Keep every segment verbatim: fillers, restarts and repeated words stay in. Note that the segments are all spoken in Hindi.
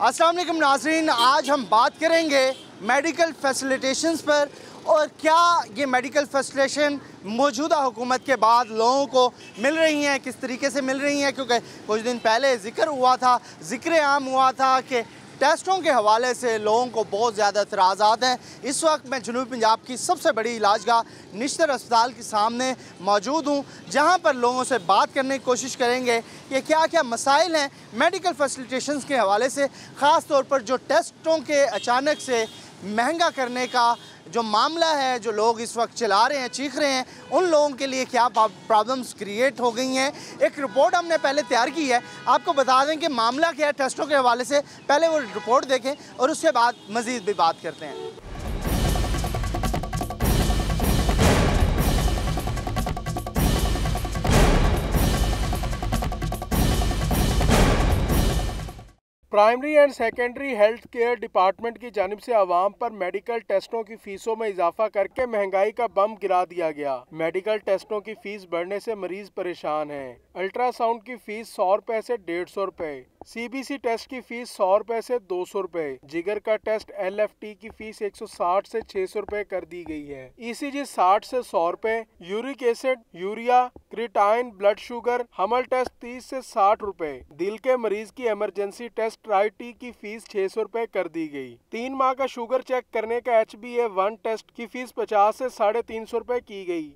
अस्सलाम वालेकुम नाज़रीन, आज हम बात करेंगे मेडिकल फैसिलिटेशंस पर और क्या ये मेडिकल फैसिलिटेशन मौजूदा हुकूमत के बाद लोगों को मिल रही हैं, किस तरीके से मिल रही हैं। क्योंकि कुछ दिन पहले ज़िक्र हुआ था, ज़िक्र आम हुआ था कि टेस्टों के हवाले से लोगों को बहुत ज़्यादा एतराज़ात हैं। इस वक्त मैं जनूबी पंजाब की सबसे बड़ी इलाजगाह निश्तर अस्पताल के सामने मौजूद हूँ, जहाँ पर लोगों से बात करने की कोशिश करेंगे कि क्या क्या मसाइल हैं मेडिकल फैसिलिटेशंस के हवाले से, ख़ास तौर पर जो टेस्टों के अचानक से महंगा करने का जो मामला है, जो लोग इस वक्त चला रहे हैं, चीख रहे हैं, उन लोगों के लिए क्या प्रॉब्लम्स क्रिएट हो गई हैं। एक रिपोर्ट हमने पहले तैयार की है, आपको बता दें कि मामला क्या है टेस्टों के हवाले से। पहले वो रिपोर्ट देखें और उसके बाद मज़ीद भी बात करते हैं। Primary and secondary health care department की जानिब से आवाम पर मेडिकल टेस्टों की फीसों में इजाफा करके महंगाई का बम गिरा दिया गया। मेडिकल टेस्टों की फीस बढ़ने से मरीज परेशान हैं। अल्ट्रासाउंड की फीस सौ रुपए से डेढ़ सौ रुपए, सीबीसी टेस्ट की फीस सौ रुपए से दो सौ रुपए, जिगर का टेस्ट एलएफटी की फीस एक सौ साठ से छह सौ रुपए कर दी गई है। ईसीजी साठ से सौ रुपए, uric acid, urea, creatinine, blood sugar, हमल टेस्ट तीस से साठ रुपए, दिल के मरीज की इमरजेंसी टेस्ट ट्राई की फीस छह सौ रुपए कर दी गई। तीन माह का शुगर चेक करने का H B A one test की फीस पचास से साढ़े तीन सौ रुपए की गई।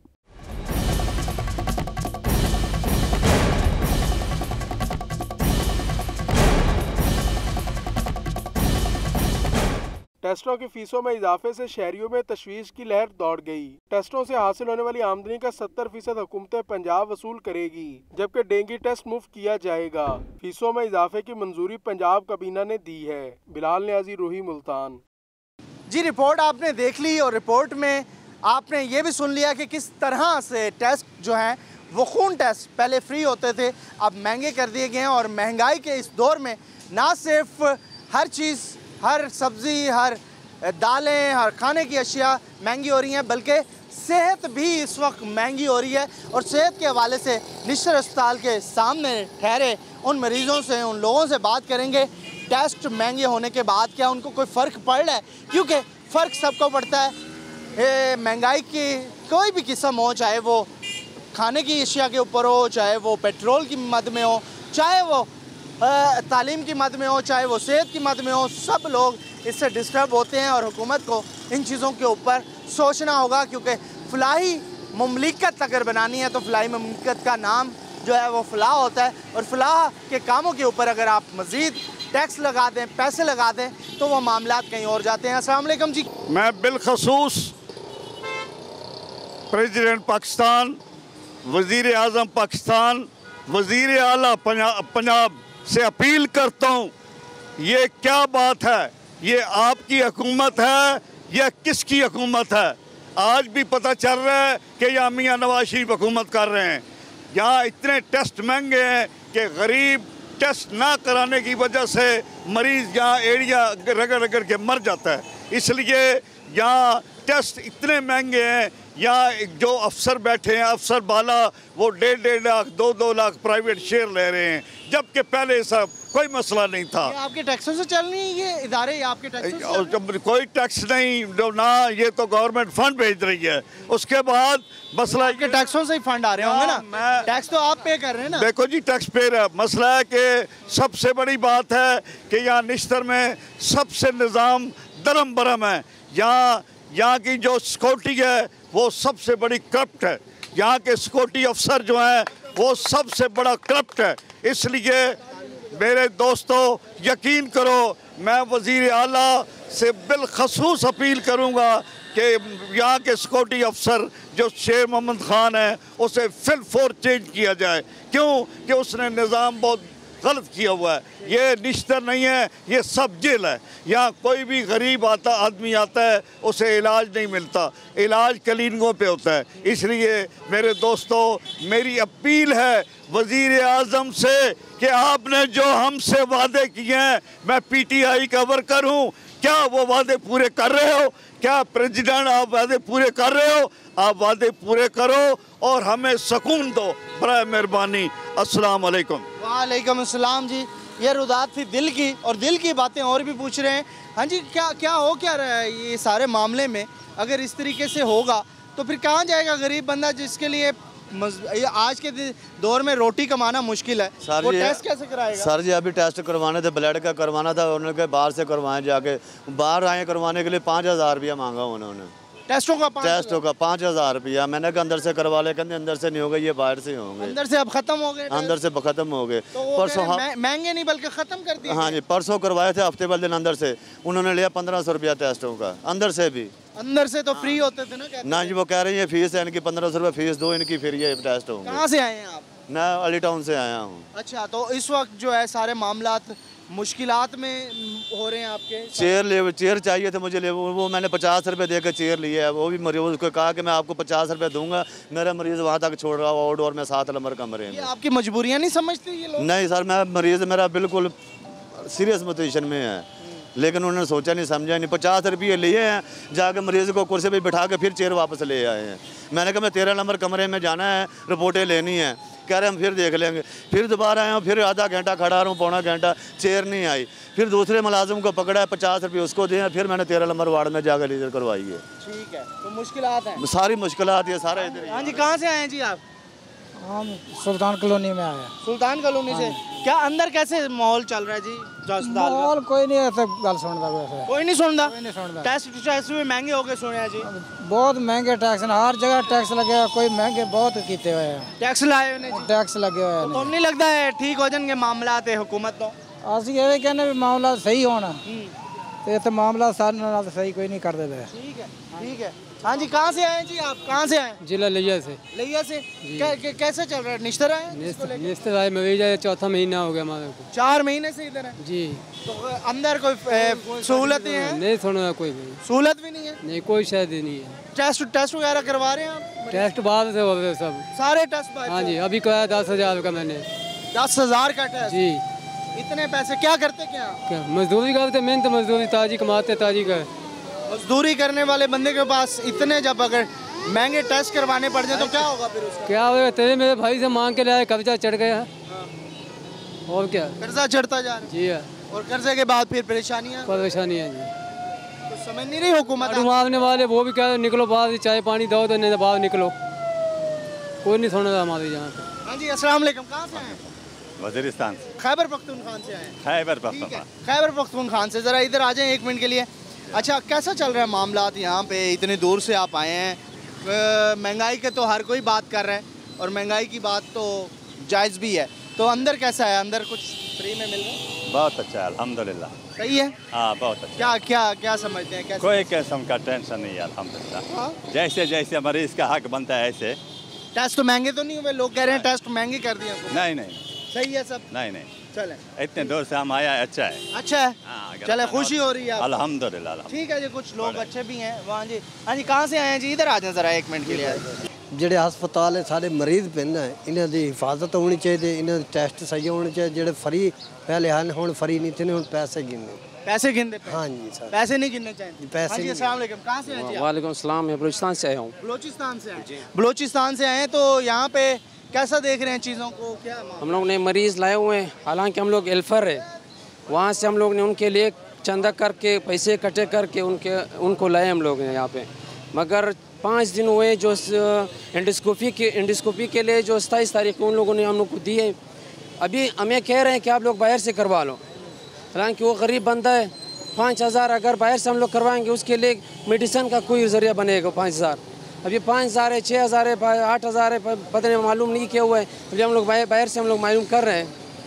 टेस्टों की फीसों में इजाफे से शहरियों में तशवीश की लहर दौड़ गई। टेस्टों से हासिल होने वाली आमदनी का सत्तर फीसद हुकूमत पंजाब वसूल करेगी, जबकि डेंगू टेस्ट मुफ्त किया जाएगा। फीसों में इजाफे की मंजूरी पंजाब काबीना ने दी है। बिलाल न्याजी, रोही, मुल्तान। जी, रिपोर्ट आपने देख ली और रिपोर्ट में आपने ये भी सुन लिया कि किस तरह से टेस्ट जो हैं वो खून टेस्ट पहले फ्री होते थे, अब महंगे कर दिए गए हैं। और महंगाई के इस दौर में ना सिर्फ हर चीज़, हर सब्ज़ी, हर दालें, हर खाने की अशिया महंगी हो रही हैं, बल्कि सेहत भी इस वक्त महंगी हो रही है। और सेहत के हवाले से निश्तर अस्पताल के सामने ठहरे उन मरीज़ों से, उन लोगों से बात करेंगे। टेस्ट महंगे होने के बाद क्या उनको कोई फ़र्क पड़ रहा है? क्योंकि फ़र्क सबको पड़ता है। महंगाई की कोई भी किस्म हो, चाहे वो खाने की अशिया के ऊपर हो, चाहे वो पेट्रोल की मद में हो, चाहे वो तालीम की मद में हो, चाहे वो सेहत की मद में हो, सब लोग इससे डिस्टर्ब होते हैं। और हुकूमत को इन चीज़ों के ऊपर सोचना होगा, क्योंकि फलाही मुमलिकत अगर बनानी है तो फलाही मुमलिकत का नाम जो है वो फलाह होता है। और फलाह के कामों के ऊपर अगर आप मज़ीद टैक्स लगा दें, पैसे लगा दें, तो वो मामलात कहीं और जाते हैं। अस्सलाम वालेकुम जी। मैं बिलखसूस प्रेसिडेंट पाकिस्तान, वज़ीर आज़म पाकिस्तान, वज़ीर आला पंजाब से अपील करता हूँ, ये क्या बात है? ये आपकी हुकूमत है या किसकी हुकूमत है? आज भी पता चल रहा है कि यहाँ मियाँ नवाज शरीफ हुकूमत कर रहे हैं। यहाँ इतने टेस्ट महंगे हैं कि गरीब टेस्ट ना कराने की वजह से मरीज़ यहाँ एड़िया रगड़ रगड़ के मर जाता है। इसलिए यहाँ टेस्ट इतने महंगे हैं। यहाँ जो अफसर बैठे हैं, अफसर बाला, वो डेढ़ डेढ़ लाख, दो दो लाख प्राइवेट शेयर ले रहे हैं, जबकि पहले सब कोई मसला नहीं था। ये आपके टैक्सों से चल रही है ये इदारे, आपके टैक्स? कोई टैक्स नहीं, जो ना, ये तो गवर्नमेंट फंड भेज रही है। उसके बाद मसला के टैक्सों से ही फंड आ रहे होंगे ना? मैं टैक्स तो आप पे कर रहे हैं ना? देखो जी, टैक्स पेयर है। मसला है कि सबसे बड़ी बात है कि यहाँ निश्तर में सबसे निज़ाम दरम बरम है। यहाँ यहाँ की जो सिक्योरिटी है वो सबसे बड़ी करप्ट है। यहाँ के सिक्योरिटी अफसर जो हैं वो सबसे बड़ा करप्ट है। इसलिए मेरे दोस्तों, यकीन करो, मैं वज़ीर आला से बिलखसूस अपील करूँगा कि यहाँ के सिक्योरिटी अफसर जो शेर मोहम्मद खान है, उसे फिल फोर चेंज किया जाए। क्यों कि उसने निज़ाम बहुत गलत किया हुआ है। ये निश्तर नहीं है, ये सब जेल है। यहाँ कोई भी गरीब आता आदमी आता है, उसे इलाज नहीं मिलता, इलाज क्लिनिकों पे होता है। इसलिए मेरे दोस्तों, मेरी अपील है वज़ीर आज़म से कि आपने जो हमसे वादे किए हैं, मैं पीटीआई का वर्कर हूँ, क्या वो वादे पूरे कर रहे हो? क्या प्रेसिडेंट आप वादे पूरे कर रहे हो? आप वादे पूरे करो और हमें सुकून दो, बराए मेहरबानी। अस्सलाम वालेकुम। वालेकुम अस्सलाम जी। ये रुदात थी दिल की, और दिल की बातें और भी पूछ रहे हैं। हाँ जी, क्या क्या हो क्या रहा है ये सारे मामले में? अगर इस तरीके से होगा तो फिर कहाँ जाएगा गरीब बंदा जिसके लिए आज के दौर में रोटी कमाना मुश्किल है? वो टेस्ट कैसे कराएगा? सर जी अभी टेस्ट करवाने थे, ब्लड का करवाना था, उन्होंने कहा बाहर से करवाएं, जाके बाहर आए करवाने के लिए पाँच हज़ार रुपया मांगा उन्होंने। टेस्टों का टेस्टों का पाँच हज़ार रुपया। मैंने कहा अंदर से करवा ले, कहते अंदर से नहीं होगा, ये बाहर से होंगे। अंदर से अब खत्म हो गए? अंदर से खत्म हो गए। तो परसों महंगे नहीं बल्कि खत्म कर दिए। हाँ जी, परसों करवाए थे हफ्ते वाले दिन, अंदर से उन्होंने लिया पंद्रह सौ रुपया टेस्टों का, अंदर से भी। अंदर से तो फ्री होते थे ना? ना जी, वो कह रही है फीस है इनकी पंद्रह सौ रुपये फीस दो, इनकी फिर ये टेस्ट होंगे। कहाँ से आए हैं आप? मैं अली टाउन से आया हूँ। अच्छा, तो इस वक्त जो है सारे मामलात मुश्किलात में हो रहे हैं आपके? चेयर ले चेयर चाहिए थे मुझे, ले वो मैंने पचास रुपये दे के चेयर लिया है। वो भी मरीज उसको कहा कि मैं आपको पचास रुपये दूंगा, मेरा मरीज़ वहाँ तक छोड़ रहा हुआ और मैं सात नंबर कमरे में। ये आपकी मजबूरियाँ नहीं समझते ये लोग? नहीं सर, मैं मरीज़ मेरा बिल्कुल सीरियस पोजीशन में है, लेकिन उन्होंने सोचा नहीं समझा नहीं। पचास रुपये लिए हैं, जाके मरीज़ को कुर्सी पे बिठा के फिर चेयर वापस ले आए हैं। मैंने कहा मैं तेरह नंबर कमरे में जाना है, रिपोर्टें लेनी है। कह रहे हम फिर देख लेंगे। फिर दोबारा आए, फिर आधा घंटा खड़ा रहा हूँ, पौना घंटा, चेयर नहीं आई। फिर दूसरे मुलाजिम को पकड़ा है, पचास रुपये उसको दिए, फिर मैंने तेरह नंबर वार्ड में जाकर लीजर करवाई है। ठीक है, तो मुश्किलात हैं, सारी मुश्किलात ये सारा इधर। हाँ जी, कहाँ से आए हैं जी आप? हम सुल्तान कॉलोनी में आए। सुल्तान कॉलोनी से? क्या अंदर कैसे माहौल चल रहा है जी अस्पताल? माहौल कोई नहीं ऐसा गल सुनता, वैसे कोई नहीं सुनता। कोई नहीं सुनता। टेस्ट टैक्स भी महंगे हो गए सुने जी? बहुत महंगे टैक्स, हर जगह टैक्स लगे हुए, कोई महंगे बहुत किए हुए हैं। टैक्स लाए हुए टैक्स लगे हुए हैं। तो नहीं लगता है ठीक हो जाएंगे मामलात है हुकूमत? तो असं ये कहने भी मामला सही होना, तो ये तो मामला सारे नाल सही कोई नहीं कर देते। ठीक है, ठीक है। हाँ जी, कहाँ से आए जी आप? कहाँ से आए? जिला लिया से। लिया से? कै, कै, कैसे चल रहा है? निश्तर आए? निश्तर आए मवीजा, चौथा महीना हो गया हमारे को। चार महीने से इधर है जी। तो अंदर कोई सहूलत है? नहीं सुना कोई भी सहूलत भी नहीं है? नहीं, कोई शायद ही नहीं है। टेस्ट टेस्ट वगैरह करवा रहे हैं आप? टेस्ट बाद से हो रहे सब, सारे टेस्ट? हाँ जी, अभी कराया दस हजार का मैंने। दस हजार का टेस्ट? जी। इतने पैसे क्या करते? क्या क्या मजदूरी करते? मेहनत मजदूरी, ताजी कमाते, ताजी का। मजदूरी करने वाले बंदे के पास इतने, जब अगर महंगे टेस्ट करवाने पड़ जाए तो क्या होगा फिर उसका? क्या होगा? तेरे मेरे भाई से मांग के लाया, कर्जा चढ़ गया है। और क्या, कर्जा चढ़ता जा रहा है? जी हाँ। और कर्जे के बाद फिर परेशानियाँ परेशानियाँ जी, तो समझ नहीं रही हुकूमत। मांगने वाले वो भी कह निकलो बाहर, चाय पानी दो तो नहीं बाहर निकलो, कोई नहीं सुना हमारे यहाँ पे। हाँ जी, अस्सलाम वालेकुम। कहाँ से हैं? वज़ीरिस्तान। खैबर पख्तूनख्वा से आए? खैबर पख्तूनख्वा। खैबर पख्तूनख्वा से। ज़रा इधर आ जाएं एक मिनट के लिए। अच्छा, कैसा चल रहा है मामलात यहाँ पे? इतनी दूर से आप आए हैं, महंगाई के तो हर कोई बात कर रहा है, और महंगाई की बात तो जायज़ भी है, तो अंदर कैसा है? अंदर कुछ फ्री में मिल रहा है? बहुत अच्छा है, अल्हम्दुलिल्लाह। सही है? हाँ, बहुत अच्छा। क्या क्या क्या समझते हैं? कैसे? कोई किस्म का टेंशन नहीं है, अल्हम्दुलिल्लाह। जैसे जैसे मरीज़ का हक बनता है ऐसे। टेस्ट तो महंगे तो नहीं हुए? लोग कह रहे हैं टेस्ट महंगे कर दिए। नहीं नहीं, सही है सब? नहीं नहीं, चले इतने दूर से हम आया, अच्छा है। अच्छा है, चले, खुशी हो रही है? अल्हम्दुलिल्लाह। ठीक है जी, कुछ लोग अच्छे भी हैं वहाँ जी। हाँ जी, कहाँ से आए हैं जी? इधर आ जाए ज़रा एक मिनट के लिए। ਜਿਹੜੇ ਹਸਪਤਾਲ ਹੈ ਸਾਡੇ ਮਰੀਜ਼ ਪੈਂਦਾ ਹੈ, ਇਹਨਾਂ ਦੀ ਹਿਫਾਜ਼ਤ ਹੋਣੀ ਚਾਹੀਦੀ, ਇਹਨਾਂ ਦੇ ਟੈਸਟ ਸਹੀ ਹੋਣੇ ਚਾਹੀਦੇ। ਜਿਹੜੇ ਫਰੀ ਪਹਿਲੇ ਹਨ ਹੁਣ ਫਰੀ नहीं थे, ਹੁਣ पैसे गिनने। पैसे गिनते? हाँ जी सर, पैसे नहीं गिनने चाहिए। पैसे। हाँ जी, अस्सलाम वालेकुम। कहाँ से हैं जी? वालेकुम सलाम, मैं बलूचिस्तान से आया हूँ। बलूचिस्तान से आए? बलूचिस्तान से आए, तो यहाँ पे कैसा देख रहे हैं चीज़ों को? क्या हम लोग ने मरीज़ लाए हुए हैं, हालांकि हम लोग एल्फर है, वहाँ से हम लोग ने उनके लिए चंदा करके पैसे इकट्ठे करके उनके उनको लाए हम लोग यहाँ पे। मगर पाँच दिन हुए जो एंडोस्कोपी के एंडोस्कोपी के लिए जो सताईस तारीख को उन लोगों ने हम लोग को दी है। अभी हमें कह रहे हैं कि आप लोग बाहर से करवा लो, हालांकि वो गरीब बंदा है। पाँच हज़ार अगर बाहर से हम लोग करवाएंगे उसके लिए मेडिसिन का कोई ज़रिया बनेगा पाँच हज़ार। अभी पाँच हज़ार है, छः हज़ार है, आठ हज़ार है, पता नहीं, मालूम नहीं क्या हुआ है। अभी हम लोग बाहर से हम लोग मालूम कर रहे हैं।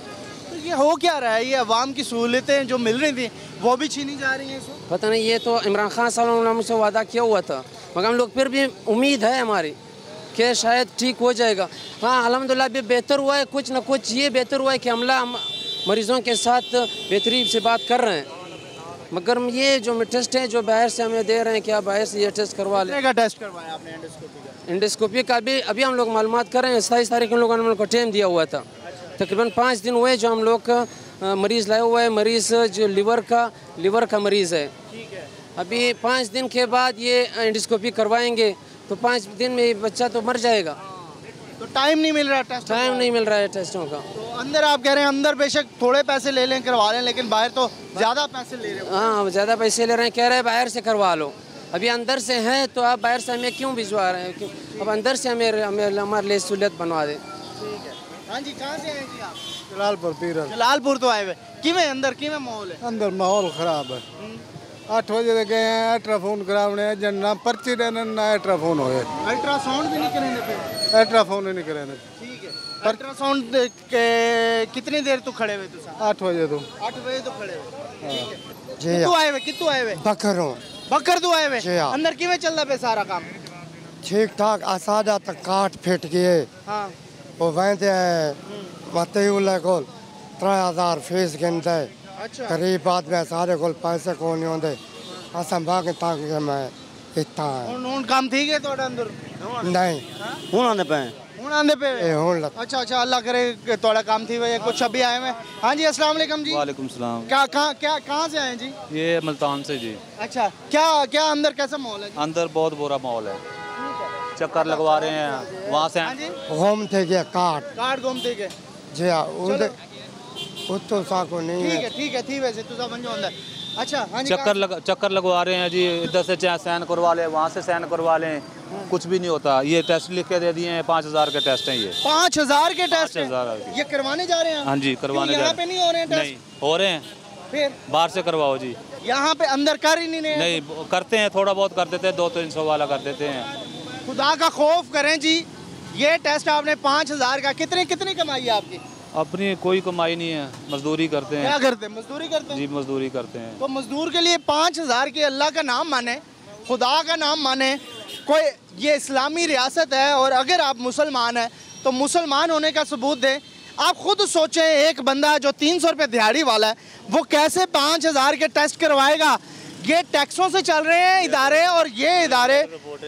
तो ये हो क्या रहा है? ये अवाम की सहूलतें जो मिल रही थी वो भी छीनी जा रही हैं इसको? पता नहीं, ये तो इमरान खान साहब ने हमसे वादा किया हुआ था, मगर हम लोग फिर भी उम्मीद है हमारी कि शायद ठीक हो जाएगा। हाँ, अल्हम्दुलिल्लाह भी बेहतर हुआ है, कुछ ना कुछ ये बेहतर हुआ है कि हमला हम मरीज़ों के साथ बेहतरी से बात कर रहे हैं। मगर ये जो टेस्ट है जो बाहर से हमें दे रहे हैं कि आप बाहर से ये टेस्ट करवा लें। का टेस्ट करवाया आपने एंडोस्कोपी का? एंडोस्कोपी का भी अभी हम लोग मालूमात कर रहे हैं। सताईस तारीख को लोगों ने हम लोग को टाइम दिया हुआ था, तकरीबन पाँच दिन हुए जो हम लोग मरीज़ लाए हुए हैं। मरीज़ जो लीवर का लीवर का मरीज़ है, ठीक है। अभी पाँच दिन के बाद ये एंडोस्कोपी करवाएंगे तो पाँच दिन में बच्चा तो मर जाएगा। तो टाइम नहीं मिल रहा टेस्ट टाइम नहीं मिल रहा है टेस्टों का। तो अंदर आप कह रहे हैं अंदर बेशक थोड़े पैसे ले लें करवा लें, लेकिन बाहर तो ज़्यादा पैसे ले रहे हो। हाँ ज़्यादा पैसे ले रहे हैं, कह रहे हैं बाहर से करवा लो। अभी अंदर से हैं तो आप बाहर से हमें क्यों भिजवा रहे हैं? क्यों अब अंदर से हमें हमें हमारे लिए सहूलियत बनवा दें। ठीक है। हाँ जी, कहाँ से आए जी आप? जलालपुर पीरल जलालपुर तो आए हुए। किवें अंदर किवें माहौल है? अंदर माहौल खराब है। आठ बजे तक गए हैं, अल्ट्राफोन कराने जन ना पर्ची देने ना अल्ट्राफोन होए। अल्ट्रासाउंड भी नहीं कराने पे? अल्ट्राफोन ही नहीं कराने। ठीक है। अल्ट्रासाउंड के कितनी देर तक खड़े हुए तुम? आठ बजे तो आठ बजे तो खड़े हुए। ठीक है। जी कितू आए हुए? कितू आए हुए? बकरों बकर तो आए हुए। जी हाँ। अंदर किवें चल रहा पे सारा काम? ठीक ठाक आसादा तक काट फिट गए हाँ। वो वैसे मते उल्ले को त्रै हजार फीस गिनते अच्छा। गरीब आदमी सारे को पैसे को नहीं होंगे असम भाग तक मैं इतना है ਹੁਣ ਹੁਣ ਕੰਮ ਠੀਕ ਹੈ ਤੁਹਾਡਾ ਅੰਦਰ? नहीं हूँ आने पे ਹੁਣ आंदे पे? ये होने लग अच्छा अच्छा, अल्लाह करे कि ਤੁਹਾਡਾ काम थी वजह कुछ अभी आए हैं। हाँ जी, अस्सलाम वालेकुम जी। वालेकुम सलाम। क्या कहाँ क्या कहाँ से आए जी? ये मुल्तान से जी। अच्छा, क्या क्या अंदर कैसा माहौल है जी? अंदर बहुत बुरा माहौल है, चक्कर लगवा रहे हैं वहाँ से। हाँ जी, घूम थे गया काट कार्ड घूमते के। जी हाँ उधर उत्तो साको नहीं ठीक है है ठीक है ठीक वैसे तू सब बंजो अंदर। अच्छा हाँ जी, चक्कर लग चक्कर लगवा रहे हैं जी, इधर से चाहे साइन करवा लें वहाँ से साइन करवा लें, कुछ भी नहीं होता। ये टेस्ट लिख के दे दिए हैं, पाँच हजार के टेस्ट हैं ये। पाँच हजार के टेस्ट हैं? हजार के। ये करवाने जा रहे हैं? हाँ जी करवाने क्यों, जा यहाँ रहे पे नहीं हो रहे हैं टेस्ट? नहीं हो रहे हैं, फिर बाहर से करवाओ जी। यहाँ पे अंदर कर ही नहीं रहे हैं? नहीं करते हैं, थोड़ा बहुत कर देते हैं, दो तीन सौ वाला कर देते हैं। खुदा का खौफ करें जी, ये टेस्ट आपने पाँच हजार का, कितनी कितनी कमाई है आपकी? अपनी कोई कमाई नहीं है, मजदूरी करते क्या हैं करते हैं? मजदूरी करते हैं जी, मजदूरी करते हैं। तो मजदूर के लिए पाँच हजार की अल्लाह का नाम माने, खुदा का नाम माने। कोई ये इस्लामी रियासत है और अगर आप मुसलमान हैं तो मुसलमान होने का सबूत दें। आप खुद सोचें, एक बंदा जो तीन सौ रुपये दिहाड़ी वाला है वो कैसे पाँच हजार के टेस्ट करवाएगा? ये टैक्सों से चल रहे हैं इदारे, और ये इदारे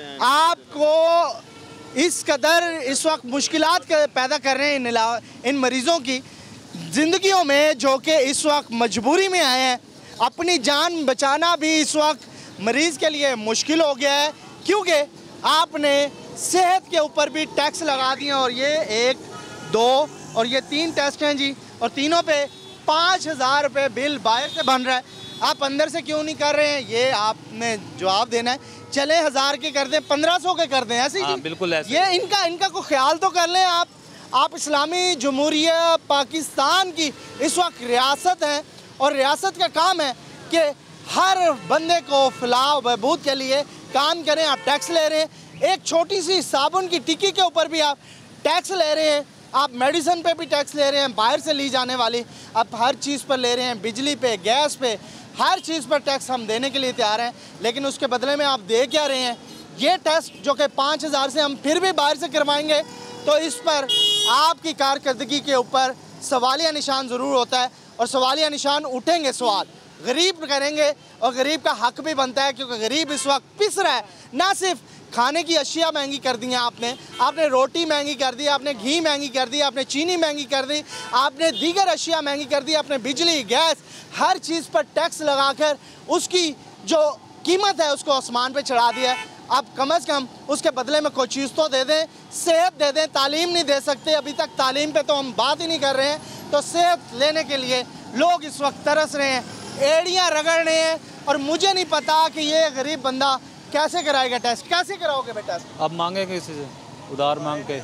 आपको इस कदर इस वक्त मुश्किलात पैदा कर रहे हैं इन, इन मरीज़ों की ज़िंदगियों में, जो कि इस वक्त मजबूरी में आए हैं। अपनी जान बचाना भी इस वक्त मरीज़ के लिए मुश्किल हो गया है, क्योंकि आपने सेहत के ऊपर भी टैक्स लगा दिए। और ये एक दो और ये तीन टेस्ट हैं जी, और तीनों पे पाँच हज़ार रुपये बिल बाहर से बन रहा है। आप अंदर से क्यों नहीं कर रहे हैं, ये आपने जवाब देना है। चले हज़ार के कर दें, पंद्रह सौ के कर दें, ऐसे हाँ, ही बिल्कुल ऐसे। ये इनका इनका को ख्याल तो कर लें आप। आप इस्लामी जमहूरिया पाकिस्तान की इस वक्त रियासत है, और रियासत का काम है कि हर बंदे को फलाह बहबूद के लिए काम करें। आप टैक्स ले रहे हैं, एक छोटी सी साबुन की टिक्की के ऊपर भी आप टैक्स ले रहे हैं, आप मेडिसिन पे भी टैक्स ले रहे हैं, बाहर से ली जाने वाली आप हर चीज़ पर ले रहे हैं, बिजली पे, गैस पे, हर चीज़ पर टैक्स हम देने के लिए तैयार हैं। लेकिन उसके बदले में आप दे क्या रहे हैं? ये टेस्ट जो कि पाँच हज़ार से हम फिर भी बाहर से करवाएंगे, तो इस पर आपकी कारकर्दगी के ऊपर सवालिया निशान ज़रूर होता है, और सवालिया निशान उठेंगे। सवाल गरीब करेंगे, और गरीब का हक भी बनता है, क्योंकि गरीब इस वक्त पिस रहा है। ना सिर्फ खाने की अशिया महंगी कर दी हैं आपने आपने रोटी महंगी कर दी, आपने घी महंगी कर दी, आपने चीनी महंगी कर दी, आपने दीगर अशिया महंगी कर दी, आपने बिजली, गैस, हर चीज़ पर टैक्स लगाकर उसकी जो कीमत है उसको आसमान पे चढ़ा दिया है। आप कम अज़ कम उसके बदले में कोई चीज़ तो दे दें, सेहत दे दें। तालीम नहीं दे सकते, अभी तक तालीम पे तो हम बात ही नहीं कर रहे हैं। तो सेहत लेने के लिए लोग इस वक्त तरस रहे हैं, एड़ियाँ रगड़ रहे हैं, और मुझे नहीं पता कि ये गरीब बंदा कैसे कराएगा टेस्ट। कैसे कराओगे बेटा टेस्ट? अब मांगेंगे किसी से उधार मांग के,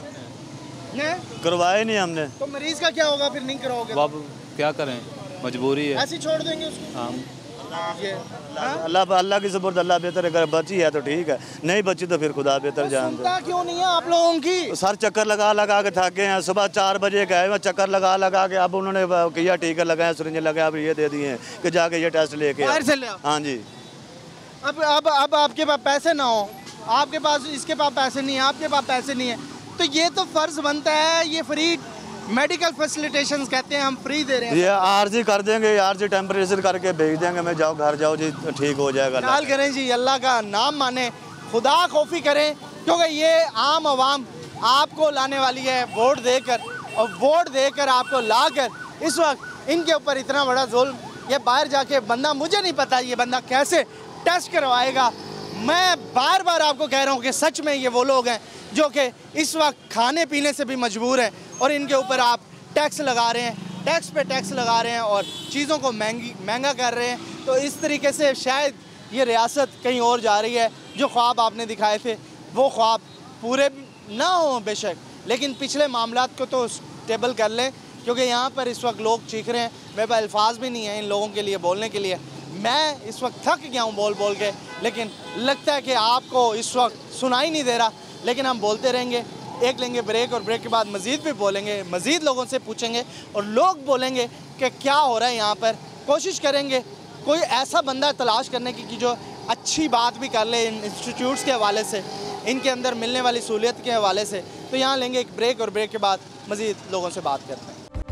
करवाए नहीं हमने। तो मरीज का क्या होगा फिर नहीं कराओगे? बाबू क्या करें, मजबूरी है। ऐसे छोड़ देंगे उसको? हाँ ये हाँ? अल्लाह अल्लाह की सुपुर्द, अल्लाह बेहतर है। अगर बची है तो ठीक है, नहीं बची तो फिर खुदा बेहतर जान दे। क्यों नहीं है आप लोगों की? सर चक्कर लगा लगा के थक गए हैं, सुबह चार बजे गए हैं, चक्कर लगा लगा के अब उन्होंने किया टीके लगाए, सुरंज लगाए, अब ये दे दिए हैं कि जाके ये टेस्ट लेके बाहर से ले आओ। हाँ जी। अब अब अब आपके पास पैसे ना हो, आपके पास इसके पास पैसे नहीं है, आपके पास पैसे नहीं है, तो ये तो फ़र्ज़ बनता है, ये फ्री मेडिकल फैसिलिटेशंस कहते हैं, हम फ्री दे रहे हैं। ये आरजी कर देंगे, आरजी टेम्परेचर करके भेज देंगे, मैं जाओ घर जाओ जी, ठीक हो जाएगा। ख्याल करें जी, अल्लाह का नाम माने, खुदा खौफी करें, क्योंकि ये आम आवाम आपको लाने वाली है वोट देकर, और वोट देकर आपको लाकर इस वक्त इनके ऊपर इतना बड़ा जुल्म। ये बाहर जाके बंदा, मुझे नहीं पता ये बंदा कैसे टेस्ट करवाएगा। मैं बार बार आपको कह रहा हूँ कि सच में ये वो लोग हैं जो कि इस वक्त खाने पीने से भी मजबूर हैं और इनके ऊपर आप टैक्स लगा रहे हैं, टैक्स पे टैक्स लगा रहे हैं और चीज़ों को महंगी महंगा कर रहे हैं। तो इस तरीके से शायद ये रियासत कहीं और जा रही है। जो ख्वाब आपने दिखाए थे वो ख्वाब पूरे ना हो बेशक, लेकिन पिछले मामलात को तो स्टेबल कर लें, क्योंकि यहाँ पर इस वक्त लोग चीख रहे हैं। मेरे पास अल्फाज भी नहीं है इन लोगों के लिए बोलने के लिए। मैं इस वक्त थक गया हूँ बोल बोल के, लेकिन लगता है कि आपको इस वक्त सुनाई नहीं दे रहा। लेकिन हम बोलते रहेंगे, एक लेंगे ब्रेक और ब्रेक के बाद मज़ीद भी बोलेंगे, मज़ीद लोगों से पूछेंगे और लोग बोलेंगे कि क्या हो रहा है यहाँ पर। कोशिश करेंगे कोई ऐसा बंदा तलाश करने की कि जो अच्छी बात भी कर ले इन इंस्टीट्यूट्स के हवाले से, इनके अंदर मिलने वाली सहूलियत के हवाले से। तो यहाँ लेंगे एक ब्रेक और ब्रेक के बाद मज़ीद लोगों से बात करते हैं।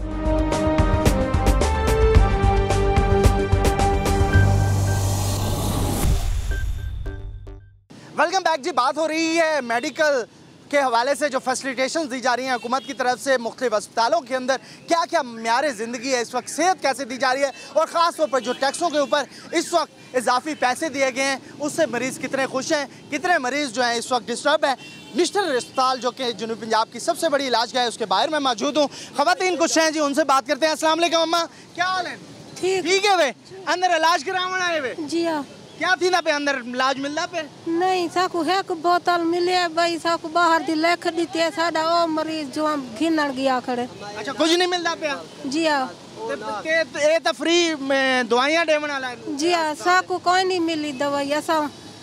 वेलकम बैक जी। बात हो रही है मेडिकल के हवाले से जो फैसिलिटेशंस दी जा रही हैं हुकूमत की तरफ से मुख्तलिफ अस्पतालों के अंदर, क्या क्या म्यार ज़िंदगी है इस वक्त, सेहत कैसे दी जा रही है और ख़ास तौर पर जो टैक्सों के ऊपर इस वक्त इजाफी पैसे दिए गए हैं उससे मरीज़ कितने खुश हैं, कितने मरीज़ जो हैं इस वक्त डिस्टर्ब हैं। मिस्टर अस्पताल जो कि जनूबी पंजाब की सबसे बड़ी इलाज गाह है उसके बाहर मैं मौजूद हूँ। ख़वातीन कुछ हैं जी, उनसे बात करते हैं। अस्सलाम वालेकुम अम्मा, क्या हाल है? ठीक ठीक है वे अंदर इलाज करावन आए वे? जी हाँ। क्या थी ना पे अंदर इलाज मिलता पे? नहीं साकू है को बोतल मिले भाई, साकू बाहर दी लिख दी है साडा ओ मरीज जो हम घिनन गया खड़े। अच्छा, कुछ नहीं मिलता पे? जी हाँ। ते ये तो फ्री में दवाइयां देवन वाला है? जी हाँ, साकू कोई नहीं मिली दवाई ऐसा।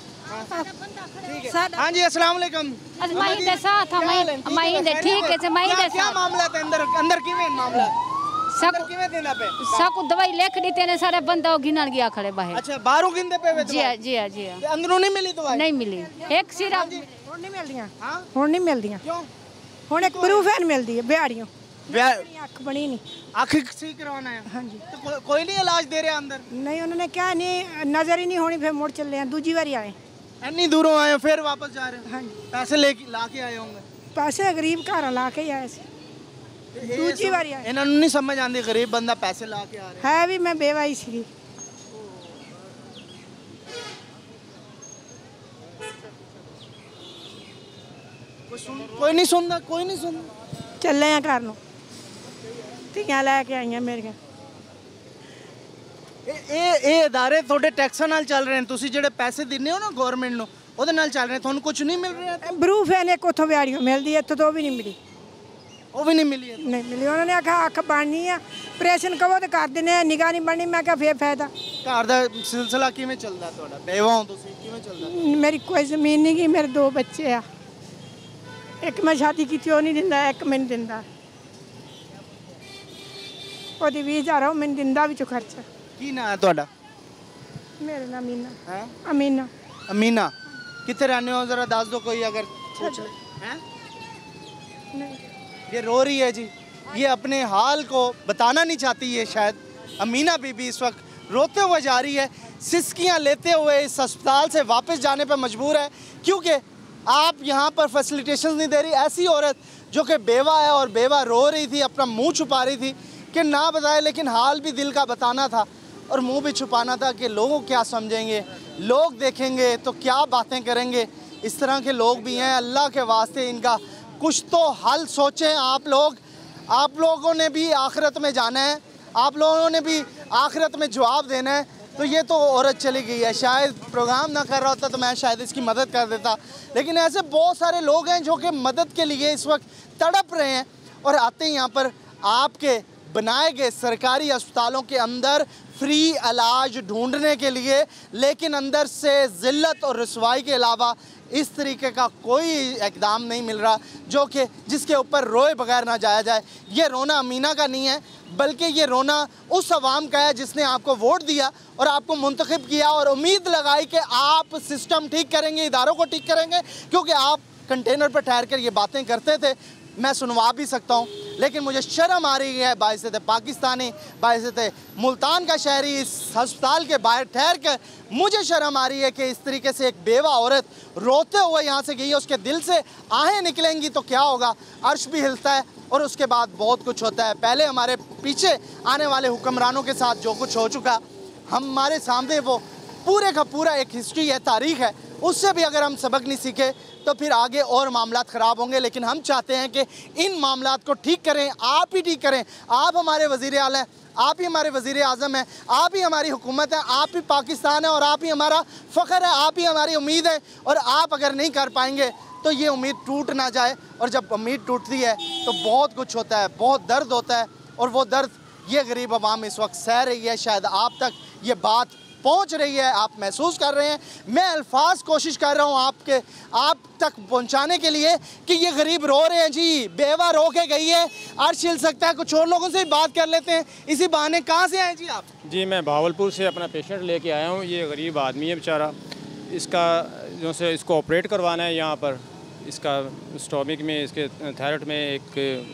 हाँ जी, अस्सलाम वालेकुम। मई दे साथ मई मई दे ठीक है मई दे क्या मामला है अंदर अंदर किवें मामला सब किवें देना पे? सब दवाई लिख दी तेने सारे बंदा घिनन गया खड़े बाहर। अच्छा, बाहरों गिनदे पे? जी हां जी हां जी हां। अंदरों नहीं मिली दवाई? नहीं मिली एक सिरप हुन नहीं मिलदियां। हां हुन नहीं मिलदियां। क्यों? हुन एक प्रूफेन मिलदी है बिहाड़ियों। अख बनी नहीं, आँख ठीक करवाना है? हाँ जी। तो को, कोई नहीं इलाज दे रहा अंदर? नहीं, उन्होंने क्या नहीं नजर ही नहीं होनी, फिर मुड़ चले हैं दूजी बारी आए। इतनी दूरों आए फिर वापस जा रहे हैं? हाँ जी। पैसे लेके लाके आए होंगे? पैसे गरीब घर ला के ही आए थे, दूजी बारी आए। इन्होंने नहीं समझ आती गरीब बंदा पैसे ला के आ रहा है भी मैं बेवाई सी। कोई नहीं सुनता, कोई नहीं सुनता। चले हैं घर नूं, धियां लैके आईयां मेरियां। ਇਹ ਇਹ ਅਦਾਰੇ ਤੁਹਾਡੇ ਟੈਕਸਾਂ ਨਾਲ ਚੱਲ ਰਹੇ ਨੇ, ਤੁਸੀਂ ਜਿਹੜੇ ਪੈਸੇ ਦਿੰਦੇ ਹੋ ਨਾ ਗਵਰਨਮੈਂਟ ਨੂੰ ਉਹਦੇ ਨਾਲ ਚੱਲ ਰਹੇ, ਤੁਹਾਨੂੰ ਕੁਝ ਨਹੀਂ ਮਿਲ ਰਿਹਾ? ਬਰੂਫੇਨ ਇੱਕ ਉੱਥੋਂ ਵਿਆੜੀਓ ਮਿਲਦੀ ਹੈ, ਇੱਥੋਂ ਤੋਂ ਵੀ ਨਹੀਂ ਮਿਲੀ। ਉਹ ਵੀ ਨਹੀਂ ਮਿਲੀ? ਨਹੀਂ ਮਿਲੀ। ਉਹਨਾਂ ਨੇ ਆਖਿਆ ਅੱਖ ਬਣਨੀ ਆ, ਆਪਰੇਸ਼ਨ ਕਹੋ ਤੇ ਕਰ ਦਿੰਦੇ ਆ, ਨਿਗਾਹ ਨਹੀਂ ਬਣਨੀ। ਮੈਂ ਕਿਹਾ ਫੇਰ ਫਾਇਦਾ। ਘਰ ਦਾ ਸਿਲਸਿਲਾ ਕਿਵੇਂ ਚੱਲਦਾ ਤੁਹਾਡਾ? ਬੇਵਾ ਹੋ ਤੁਸੀਂ, ਕਿਵੇਂ ਚੱਲਦਾ? ਮੇਰੀ ਕੋਈ ਜ਼ਮੀਨ ਨਹੀਂ ਗੀ, ਮੇਰੇ ਦੋ ਬੱਚੇ ਆ। ਇੱਕ ਮੈਂ ਸ਼ਾਦੀ ਕੀਤੀ ਉਹ ਨਹੀਂ ਦਿੰਦਾ, ਇੱਕ ਮੈਨੂੰ ਦਿੰਦਾ। ਉਹਦੀ ਵੀਹ ਹਜ਼ਾਰ ਉਹ ਮੈਨੂੰ ਦਿੰਦਾ ਵਿੱਚੋਂ ਖਰਚਾ। ਕੀ ਨਾਂ ਹੈ ਤੁਹਾਡਾ? ਮੇਰਾ ਨਾਮ ਅਮੀਨਾ ਹੈ। अमीना। अमीना, कितने रहने हो जरा दस दो कोई अगर पूछ ले। हैं? नहीं, ये रो रही है जी, ये अपने हाल को बताना नहीं चाहती है शायद। अमीना बीबी इस वक्त रोते हुए जा रही है, सिसकियां लेते हुए इस अस्पताल से वापस जाने पर मजबूर है, क्योंकि आप यहाँ पर फैसिलिटेशन नहीं दे रही। ऐसी औरत जो कि बेवा है और बेवा रो रही थी, अपना मुँह छुपा रही थी कि ना बताए, लेकिन हाल भी दिल का बताना था और मुंह भी छुपाना था कि लोग क्या समझेंगे, लोग देखेंगे तो क्या बातें करेंगे। इस तरह के लोग भी हैं। अल्लाह के वास्ते इनका कुछ तो हल सोचें आप लोग। आप लोगों ने भी आखिरत में जाना है, आप लोगों ने भी आखिरत में जवाब देना है। तो ये तो औरत चली गई है, शायद प्रोग्राम ना कर रहा होता तो मैं शायद इसकी मदद कर देता, लेकिन ऐसे बहुत सारे लोग हैं जो कि मदद के लिए इस वक्त तड़प रहे हैं और आते हैं यहाँ पर आपके बनाए गए सरकारी अस्पतालों के अंदर फ्री इलाज ढूंढने के लिए, लेकिन अंदर से ज़िल्लत और रसवाई के अलावा इस तरीके का कोई इकदाम नहीं मिल रहा जो कि जिसके ऊपर रोए बगैर ना जाया जाए। ये रोना अमीना का नहीं है, बल्कि ये रोना उस अवाम का है जिसने आपको वोट दिया और आपको मुंतखब किया और उम्मीद लगाई कि आप सिस्टम ठीक करेंगे, इदारों को ठीक करेंगे, क्योंकि आप कंटेनर पर ठहर कर ये बातें करते थे। मैं सुनवा भी सकता हूँ, लेकिन मुझे शर्म आ रही है बाइज़त पाकिस्तानी, बाइज़त मुल्तान का शहरी इस अस्पताल के बाहर ठहर कर मुझे शर्म आ रही है कि इस तरीके से एक बेवा औरत रोते हुए यहाँ से गई है। उसके दिल से आहें निकलेंगी तो क्या होगा, अर्श भी हिलता है और उसके बाद बहुत कुछ होता है। पहले हमारे पीछे आने वाले हुक्मरानों के साथ जो कुछ हो चुका, हमारे सामने वो पूरे का पूरा एक हिस्ट्री है, तारीख़ है, उससे भी अगर हम सबक नहीं सीखे तो फिर आगे और मामलात ख़राब होंगे। लेकिन हम चाहते हैं कि इन मामलात को ठीक करें, आप ही ठीक करें। आप हमारे वज़ीर आला हैं, आप ही हमारे वज़ीर आज़म हैं, आप ही हमारी हुकूमत है, आप ही पाकिस्तान है और आप ही हमारा फ़ख्र है, आप ही हमारी उम्मीद है। और आप अगर नहीं कर पाएंगे तो ये उम्मीद टूट ना जाए। और जब उम्मीद टूटती है तो बहुत कुछ होता है, बहुत दर्द होता है, और वो दर्द ये गरीब आवाम इस वक्त सह रही है। शायद आप तक ये बात पहुंच रही है, आप महसूस कर रहे हैं। मैं अल्फाज कोशिश कर रहा हूं आपके आप तक पहुंचाने के लिए कि ये गरीब रो रहे हैं जी, बेवा रो के गई है, अर्श हिल सकता है। कुछ और लोगों से भी बात कर लेते हैं इसी बहाने। कहाँ से आए जी आप? जी मैं भावलपुर से अपना पेशेंट लेके आया हूँ। ये गरीब आदमी है बेचारा, इसका जो से इसको ऑपरेट करवाना है यहाँ पर। इसका स्टोमिक में, इसके थायराइड में एक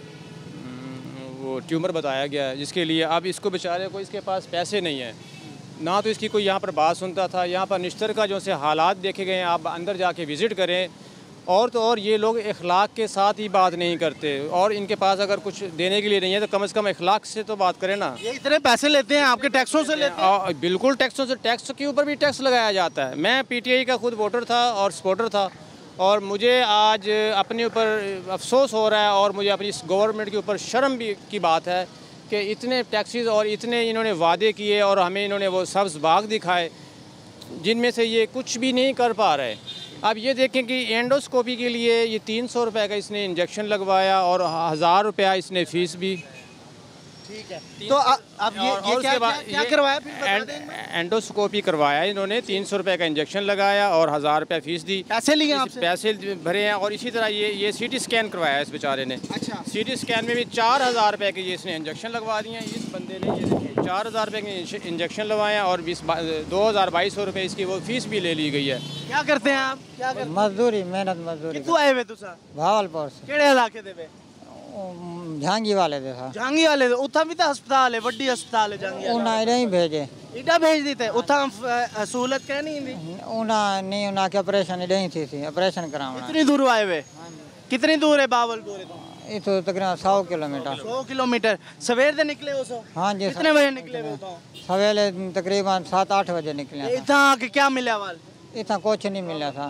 वो ट्यूमर बताया गया है, जिसके लिए अब इसको बेचारे को इसके पास पैसे नहीं हैं, ना तो इसकी कोई यहाँ पर बात सुनता था। यहाँ पर निश्तर का जो से हालात देखे गए हैं, आप अंदर जाके विज़िट करें। और तो और ये लोग इखलाक के साथ ही बात नहीं करते, और इनके पास अगर कुछ देने के लिए नहीं है तो कम से कम इखलाक से तो बात करें ना। ये इतने पैसे लेते हैं आपके टैक्सों से लेते हैं? बिल्कुल टैक्सों से, टैक्स के ऊपर भी टैक्स लगाया जाता है। मैं पीटीआई का खुद वोटर था और सपोर्टर था, और मुझे आज अपने ऊपर अफसोस हो रहा है और मुझे अपनी इस गवर्नमेंट के ऊपर शर्म भी की बात है कि इतने टैक्सेस और इतने इन्होंने वादे किए और हमें इन्होंने वो सब्ज़ बाग दिखाए जिनमें से ये कुछ भी नहीं कर पा रहे। अब ये देखें कि एंडोस्कोपी के लिए ये तीन सौ रुपये का इसने इंजेक्शन लगवाया और हज़ार रुपया इसने फ़ीस भी। ठीक है, तो अब ये, ये क्या, क्या, क्या करवाया फिर? एंडोस्कोपी करवाया इन्होंने, तीन सौ रुपये का इंजेक्शन लगाया और हज़ार रुपया फ़ीस दी। पैसे लिए आपसे? पैसे भरे हैं। और इसी तरह ये ये सीटी स्कैन करवाया इस बेचारे ने। अच्छा। सीटी स्कैन में भी चार हज़ार रुपये के ये इसने इंजेक्शन लगवा दिए हैं। इस बंदे ने ये देखिए चार हज़ार रुपये के इंजेक्शन लगवाए और बीस दो हज़ार बाईस सौ रुपये इसकी वो फीस भी ले ली गई है। क्या करते हैं आप? क्या करते? मजदूरी, मेहनत मजदूरी। कितों आए हुए तुसा? भावलपुर से। केड़े इलाके दे वे? झांगी वाले दे था। झांगी वाले दे उथा भी तो अस्पताल है, वड्डी अस्पताल है झांगी वाला। उना इधर ही भेजे। इधर भेज देते उथा सहूलत क्या नहीं थी? उना नहीं, उना के ऑपरेशन इधर ही थी थी ऑपरेशन करावना। कितनी दूर आए हुए? कितनी दूर है भावलपुर तो? ये तो तकरीबन सौ किलोमीटर। सौ किलोमीटर सवेर दे निकले हो? सो हाँ जी। कितने बजे निकले हो? सवेरे तकरीबन सात आठ बजे निकले। इतना आके क्या मिला वाल? इतना कुछ नहीं मिला था।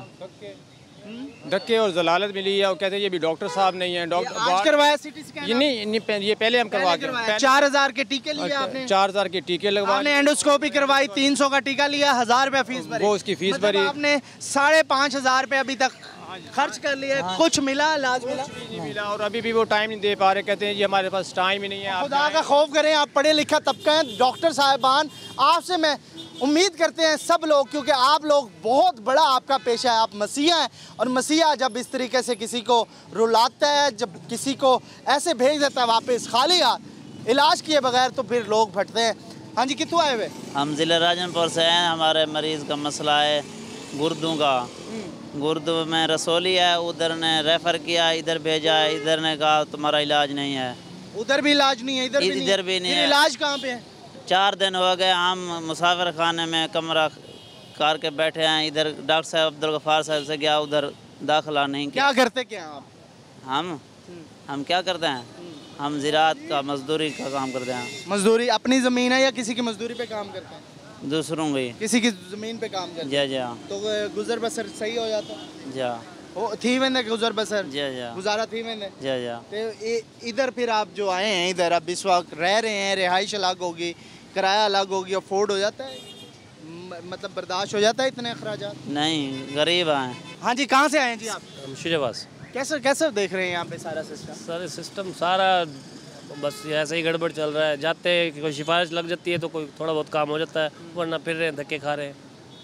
धक्के और जलालत मिली है। और कहते हैं ये भी डॉक्टर साहब नहीं है। डॉक्टर आज करवाया सीटी स्कैन? ये नहीं, नहीं ये पहले हम करवा के चार हजार के टीके लिए आपने? चार हजार के टीके लगवाए। आपने एंडोस्कोपी करवाई, तीन सौ का टीका लिया, हजार रुपया फीस भरी। वो उसकी फीस भरी। आपने साढ़े पाँच हजार रुपये अभी तक खर्च कर लिया। कुछ मिला? इलाज मिला? नहीं मिला। और अभी भी वो टाइम नहीं दे पा रहे। कहते हैं ये हमारे पास टाइम ही नहीं है। खुदा का खौफ करें, आप पढ़े लिखा तबका हैं, डॉक्टर साहिबान, आपसे मैं उम्मीद करते हैं सब लोग, क्योंकि आप लोग बहुत बड़ा आपका पेशा है, आप मसीहा हैं। और मसीहा जब इस तरीके से किसी को रुलाता है, जब किसी को ऐसे भेज देता है वापस खाली हाथ इलाज किए बगैर, तो फिर लोग फटते हैं। हाँ जी, कितों आए हुए? हम ज़िला राजनपुर से हैं। हमारे मरीज़ का मसला है गुर्दों का। गुर्दों में रसोली है, उधर ने रेफ़र किया, इधर भेजा है, इधर ने कहा तुम्हारा इलाज नहीं है। उधर भी इलाज नहीं है, इधर भी इधर भी नहीं है। इलाज कहाँ पे है? चार दिन हो गए हम मुसाफिर खाने में कमरा कार के बैठे हैं। इधर डॉक्टर साहब अब्दुल गफ़ार साहब से गया, उधर दाखिला नहीं किया। क्या करते क्या आप? हम हम क्या करते हैं? हम ज़राअत का मजदूरी का काम करते हैं। मजदूरी अपनी ज़मीन है या किसी की मजदूरी पे काम करते हैं? दूसरों की। किसी की ज़मीन पे काम करते हैं? जा तो गुजर बसर सही हो जाता? जा ओ थी वेंदे गुजर बसर? जा जा गुजारा थी वेंदे? जा जा तो इधर फिर आप जो आए हैं, इधर अब इस वक्त रह रहे हैं, रिहाइश अलग होगी, किराया अलग होगी, अफोर्ड हो जाता है, मतलब बर्दाश्त हो जाता है इतने अखराजात? नहीं, गरीब हैं। हाँ जी, कहाँ से आए हैं जी आप? मुर्शिदाबाद। कैसे कैसे देख रहे हैं यहाँ पे सारा सिस्टम? सारे सिस्टम सारा बस ऐसे ही गड़बड़ चल रहा है। जाते हैं कि कोई सिफारिश लग जाती है तो कोई थोड़ा बहुत काम हो जाता है, वरना फिर रहे हैं धक्के खा रहे हैं।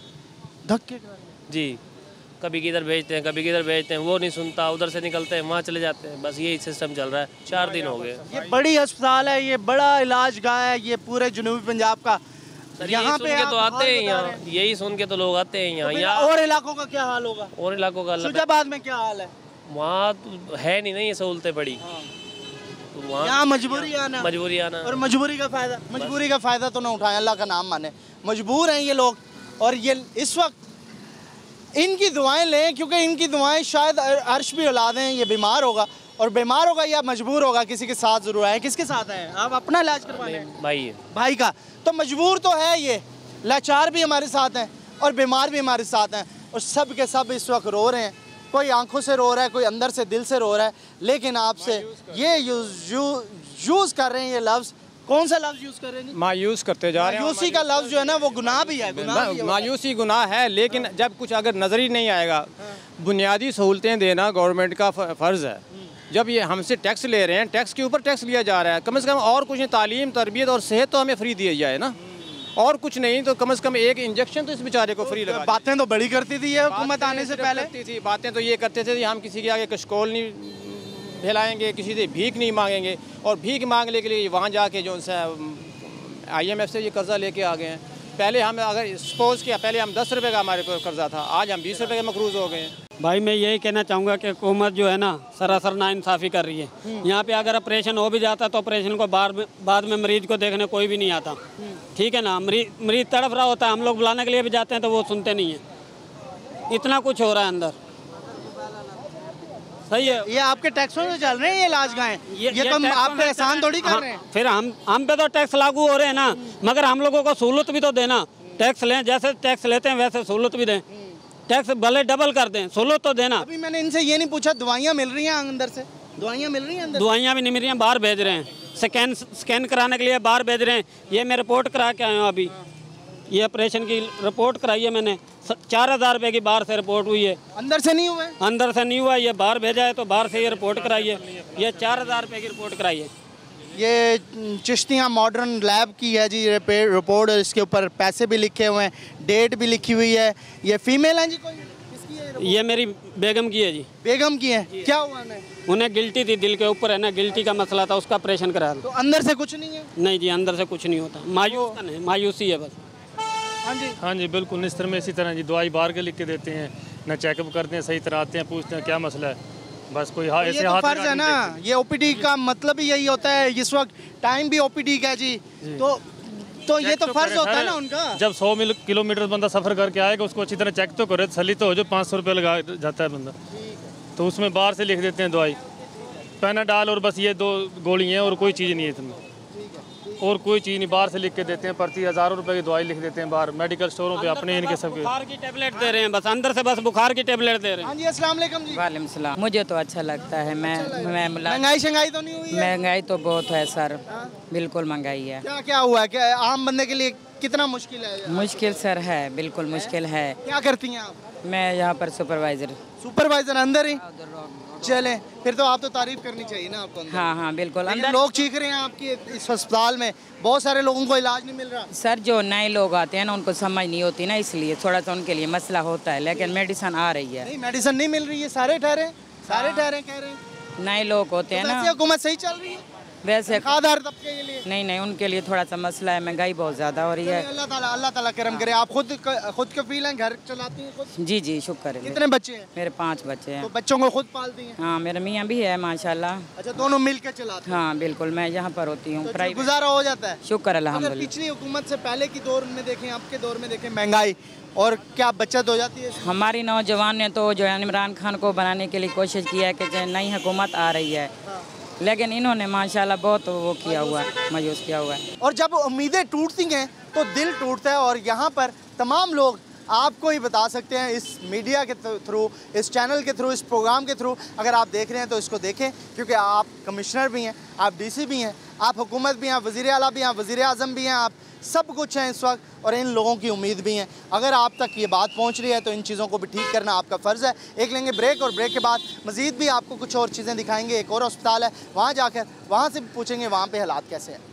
धक्के खा रहे हैं जी, कभी किधर भेजते हैं, कभी किधर भेजते हैं, वो नहीं सुनता, उधर से निकलते हैं वहाँ चले जाते हैं। बस यही सिस्टम चल रहा है। चार दिन हो गए। ये बड़ी अस्पताल है, ये बड़ा इलाज गाह है, ये पूरे जनूबी पंजाब का। यहाँ पे तो आते हैं, यहाँ यही सुन के तो लोग आते हैं यहाँ। यहाँ और इलाकों का क्या हाल होगा? और इलाकों का शुजाबाद में क्या हाल है? वहाँ है नहीं नहीं ये सहूलतें बड़ी। यहाँ मजबूरी आना, मजबूरी आना और मजबूरी का फायदा मजबूरी का फायदा तो ना उठाएं, अल्लाह का नाम माने। मजबूर हैं ये लोग, और ये इस वक्त इनकी दुआएं लें, क्योंकि इनकी दुआएं शायद अर्श भी औलाद हैं। ये बीमार होगा, और बीमार होगा या मजबूर होगा, किसी के साथ जरूर आए। किसके साथ आए? आप अपना इलाज करवाने? भाई भाई का। तो मजबूर तो है ये, लाचार भी हमारे साथ हैं और बीमार भी हमारे साथ हैं। और सब के सब इस वक्त रो रहे हैं, कोई आंखों से रो रहा है, कोई अंदर से दिल से रो रहा है, लेकिन आपसे ये यूज़ यूज़ कर रहे हैं ये लफ्ज़। कौन सा लफ्ज़ यूज़ कर रहे हैं? मायूस करते जा रहे हैं। मायूसी का लफ्ज़ जो है ना वो गुनाह भी है, गुनाह भी है। मायूसी गुनाह है, लेकिन जब कुछ अगर नज़र ही नहीं आएगा, बुनियादी सहूलतें देना गवर्नमेंट का फ़र्ज़ है। जब ये हमसे टैक्स ले रहे हैं, टैक्स के ऊपर टैक्स लिया जा रहा है, कम से कम और कुछ नहीं, तालीम, तरबियत और सेहत तो हमें फ्री दिया जाए ना, और कुछ नहीं तो कम से कम एक इंजेक्शन तो इस बेचारे को फ्री लगा। बातें तो बड़ी करती थी ये हुकूमत आने से पहले। करती थी बातें तो ये करते थे हम किसी के आगे कशकोल नहीं फैलाएंगे, किसी से भीख नहीं मांगेंगे, और भीख मांगने के लिए वहाँ जाके जो सा आई एम एफ से ये कर्जा लेके आ गए हैं। पहले हम अगर सपोज़ किया, पहले हम दस रुपये का हमारे पर कर्जा था, आज हम बीस रुपये के मकरूज़ हो गए हैं। भाई मैं यही कहना चाहूँगा कि हुकूमत जो है ना सरासर नाइंसाफ़ी कर रही है। यहाँ पे अगर ऑपरेशन हो भी जाता तो ऑपरेशन को बाद में बाद में मरीज को देखने कोई भी नहीं आता, ठीक है ना। मरीज मरीज तड़फ रहा होता है, हम लोग बुलाने के लिए भी जाते हैं तो वो सुनते नहीं हैं। इतना कुछ हो रहा है अंदर, सही है। ये आपके टैक्सों से चल रहे हैं ये इलाज गाहें, ये, ये तो आप पे एहसान थोड़ी कर रहे हैं। फिर हम हम पे तो टैक्स लागू हो रहे हैं ना, मगर हम लोगों को सहूलत भी तो देना। टैक्स लें, जैसे टैक्स लेते हैं वैसे सहूलत भी दें, टैक्स भले डबल कर दें, सहूलत तो देना। अभी मैंने इनसे ये नहीं पूछा दवाइयाँ मिल रही हैं अंदर से? दवाइयाँ मिल रही हैं अंदर? दवाइयाँ भी नहीं मिल रही हैं, बाहर भेज रहे हैं, स्कैन स्कैन कराने के लिए बाहर भेज रहे हैं। ये मैं रिपोर्ट करा के आया हूँ अभी, ये ऑपरेशन की रिपोर्ट कराई है मैंने, चार हज़ार रुपये की बाहर से रिपोर्ट हुई है। अंदर से नहीं हुआ है? अंदर से नहीं हुआ, ये बाहर भेजा है तो बाहर से ये रिपोर्ट कराई है, ये चार हज़ार रुपये की रिपोर्ट कराई है। ये चिश्तियाँ मॉडर्न लैब की है जी रिपोर्ट, इसके ऊपर पैसे भी लिखे हुए हैं, डेट भी लिखी हुई है। ये फीमेल हैं जी कोई? किसकी है? ये मेरी बेगम की है जी। बेगम की है? क्या हुआ उन्हें? उन्हें गिल्टी थी, दिल के ऊपर है ना, गिल्टी का मसला था, उसका ऑपरेशन करा। तो अंदर से कुछ नहीं है? नहीं जी, अंदर से कुछ नहीं होता, मायूस नहीं, मायूसी है बस। हाँ जी, हाँ जी बिल्कुल। निस्तर में इसी तरह जी दवाई बाहर के लिख के देते हैं, ना चेकअप करते हैं, सही तरह आते हैं, पूछते हैं क्या मसला है, बस कोई हाँ ऐसे हाथ फर्ज है ना। ये ओपीडी का मतलब ही यही होता है, इस वक्त टाइम भी ओपीडी का है जी, तो तो ये तो फर्ज होता है ना उनका। जब सौ किलोमीटर बंदा सफ़र करके आएगा उसको अच्छी तरह चेक तो करे, तसली तो हो जो पाँच सौ रुपये लगा जाता है बंदा, तो उसमें बाहर से लिख देते हैं दवाई, पैनाडाल और बस ये दो गोली हैं और कोई चीज़ नहीं है इसमें, और कोई चीज़ नहीं, बाहर से लिख के देते हैं, प्रति हज़ारों रुपए की दवाई लिख देते हैं बाहर मेडिकल स्टोरों पे अपने इनके सब बुखार की टेबलेट दे रहे हैं, बस अंदर से बस बुखार की टेबलेट दे रहे हैं। हाँ जी, अस्सलाम वालेकुम जी। वालेकुम सलाम। मुझे तो अच्छा लगता है, मैं मैं महंगाई शंगाई तो नहीं हुई है? महंगाई तो बहुत है सर, बिल्कुल महंगाई है। क्या क्या हुआ है, क्या आम बंदे के लिए कितना मुश्किल है? मुश्किल सर है, बिल्कुल मुश्किल है। क्या करती हैं आप? मैं यहाँ पर सुपरवाइजर। सुपरवाइजर अंदर ही? चलें, फिर तो आप तो तारीफ करनी चाहिए ना आपको अंदर। हाँ हाँ बिल्कुल। अंदर लोग चीख रहे हैं आपके इस अस्पताल में, बहुत सारे लोगों को इलाज नहीं मिल रहा। सर जो नए लोग आते हैं ना उनको समझ नहीं होती ना, इसलिए थोड़ा सा उनके लिए मसला होता है, लेकिन मेडिसिन आ रही है। नहीं मेडिसिन नहीं मिल रही है, सारे ठहरे सारे ठहरे कह रहे हैं। नए लोग होते हैं ना, हुकूमत सही चल रही है वैसे खादार तबके के लिए? नहीं नहीं, उनके लिए थोड़ा सा मसला है, महंगाई बहुत ज़्यादा हो रही है। अल्लाह ताला अल्लाह ताला करम करे। आप खुद खुद कफील हैं, घर चलाती हैं खुद? जी जी शुक्र है। कितने बच्चे हैं? मेरे पाँच बच्चे हैं। तो बच्चों को खुद पालती हैं? हाँ मेरे मियाँ भी है माशाल्लाह। अच्छा, दोनों मिल कर चलाते हैं? हाँ बिल्कुल, मैं यहाँ पर होती हूँ, तो गुजारा हो जाता है? शुक्र अल्हम्दुलिल्लाह। पिछली हुकूमत से पहले की दौर में देखें, आपके दौर में देखें, महंगाई और क्या बचत हो जाती है? हमारी नौजवान ने तो जो है इमरान खान को बनाने के लिए कोशिश की है कि नई हुकूमत आ रही है, लेकिन इन्होंने माशाल्लाह बहुत वो किया हुआ है, मायूस किया हुआ है। और जब उम्मीदें टूटती हैं तो दिल टूटता है, और यहाँ पर तमाम लोग आपको ही बता सकते हैं, इस मीडिया के थ्रू, इस चैनल के थ्रू, इस प्रोग्राम के थ्रू, अगर आप देख रहे हैं तो इसको देखें, क्योंकि आप कमिश्नर भी हैं, आप डीसी भी हैं, आप हुकूमत भी हैं, वज़ीर आला भी हैं, वज़ीर आज़म भी हैं, आप सब कुछ हैं इस वक्त, और इन लोगों की उम्मीद भी हैं। अगर आप तक ये बात पहुंच रही है तो इन चीज़ों को भी ठीक करना आपका फ़र्ज़ है। एक लेंगे ब्रेक, और ब्रेक के बाद मज़ीद भी आपको कुछ और चीज़ें दिखाएंगे। एक और अस्पताल है, वहाँ जाकर वहाँ से पूछेंगे वहाँ पे हालात कैसे हैं।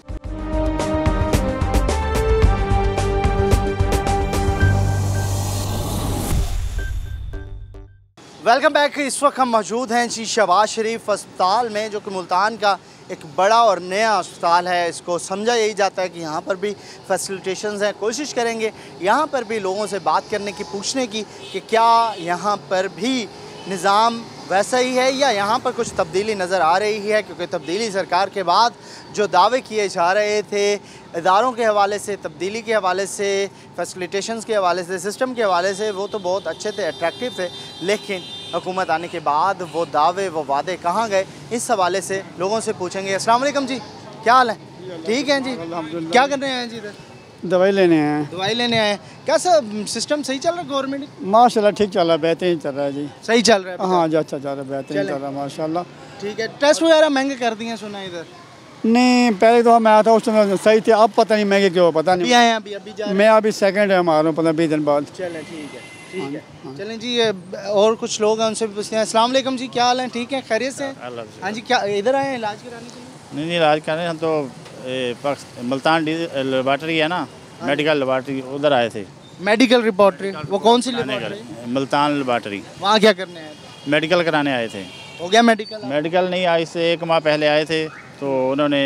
Welcome back. इस वक्त हम मौजूद हैं जी शहबाज शरीफ अस्पताल में, जो कि मुल्तान का एक बड़ा और नया अस्पताल है। इसको समझा यही जाता है कि यहाँ पर भी फैसिलिटेशंस हैं। कोशिश करेंगे यहाँ पर भी लोगों से बात करने की, पूछने की कि क्या यहाँ पर भी निज़ाम वैसा ही है या यहाँ पर कुछ तब्दीली नज़र आ रही है, क्योंकि तब्दीली सरकार के बाद जो दावे किए जा रहे थे इदारों के हवाले से, तब्दीली के हवाले से, फैसिलिटेशंस के हवाले से, सिस्टम के हवाले से, वो तो बहुत अच्छे थे, अट्रैक्टिव थे, लेकिन हुकूमत आने के बाद वो दावे, वो वादे कहाँ गए, इस हवाले से लोगों से पूछेंगे। अस्सलाम वालेकुम जी, क्या हाल है? ठीक है जी, क्या कर रहे हैं जी इधर? दवाई लेने आए हैं। दवाई लेने आए हैं। कैसा सिस्टम सही चल रहा है गवर्नमेंट? माशाल्लाह ठीक चल रहा है, बेहतरीन चल रहा है जी। सही चल रहा है? हाँ जी, अच्छा चल रहा है, बेहतरीन चल रहा है माशाल्लाह। ठीक है। टेस्ट वगैरह महंगे कर दिए हैं सुना इधर? नहीं, पहले तो मैं आया था उस समय सही थे, अब पता नहीं महंगे क्यों, पता नहीं। अभी आए हैं, अभी अभी जा रहे हैं? मैं अभी सेकंड है मारूँ पंद्रह बीस दिन बाद। चलें ठीक है, ठीक है। चलें जी, और कुछ लोग हैं उनसे भी पूछते हैं। अस्सलाम वालेकुम जी, क्या हाल है? ठीक है, खैरियत से हैं? हाँ जी, क्या इधर आए हैं इलाज कराने के लिए? नहीं नहीं, इलाज कर रहे हैं हम तो मुल्तान लेबॉर्ट्री है ना, मेडिकल लेबॉर्ट्री, उधर आए थे। Medical laboratory? वो कौन सी लेबॉर्ट्री? मुल्तान लेबॉर्ट्री। वहाँ क्या करने आए थे? मेडिकल कराने आए थे। हो गया मेडिकल? मेडिकल नहीं, आज से एक माह पहले आए थे, तो उन्होंने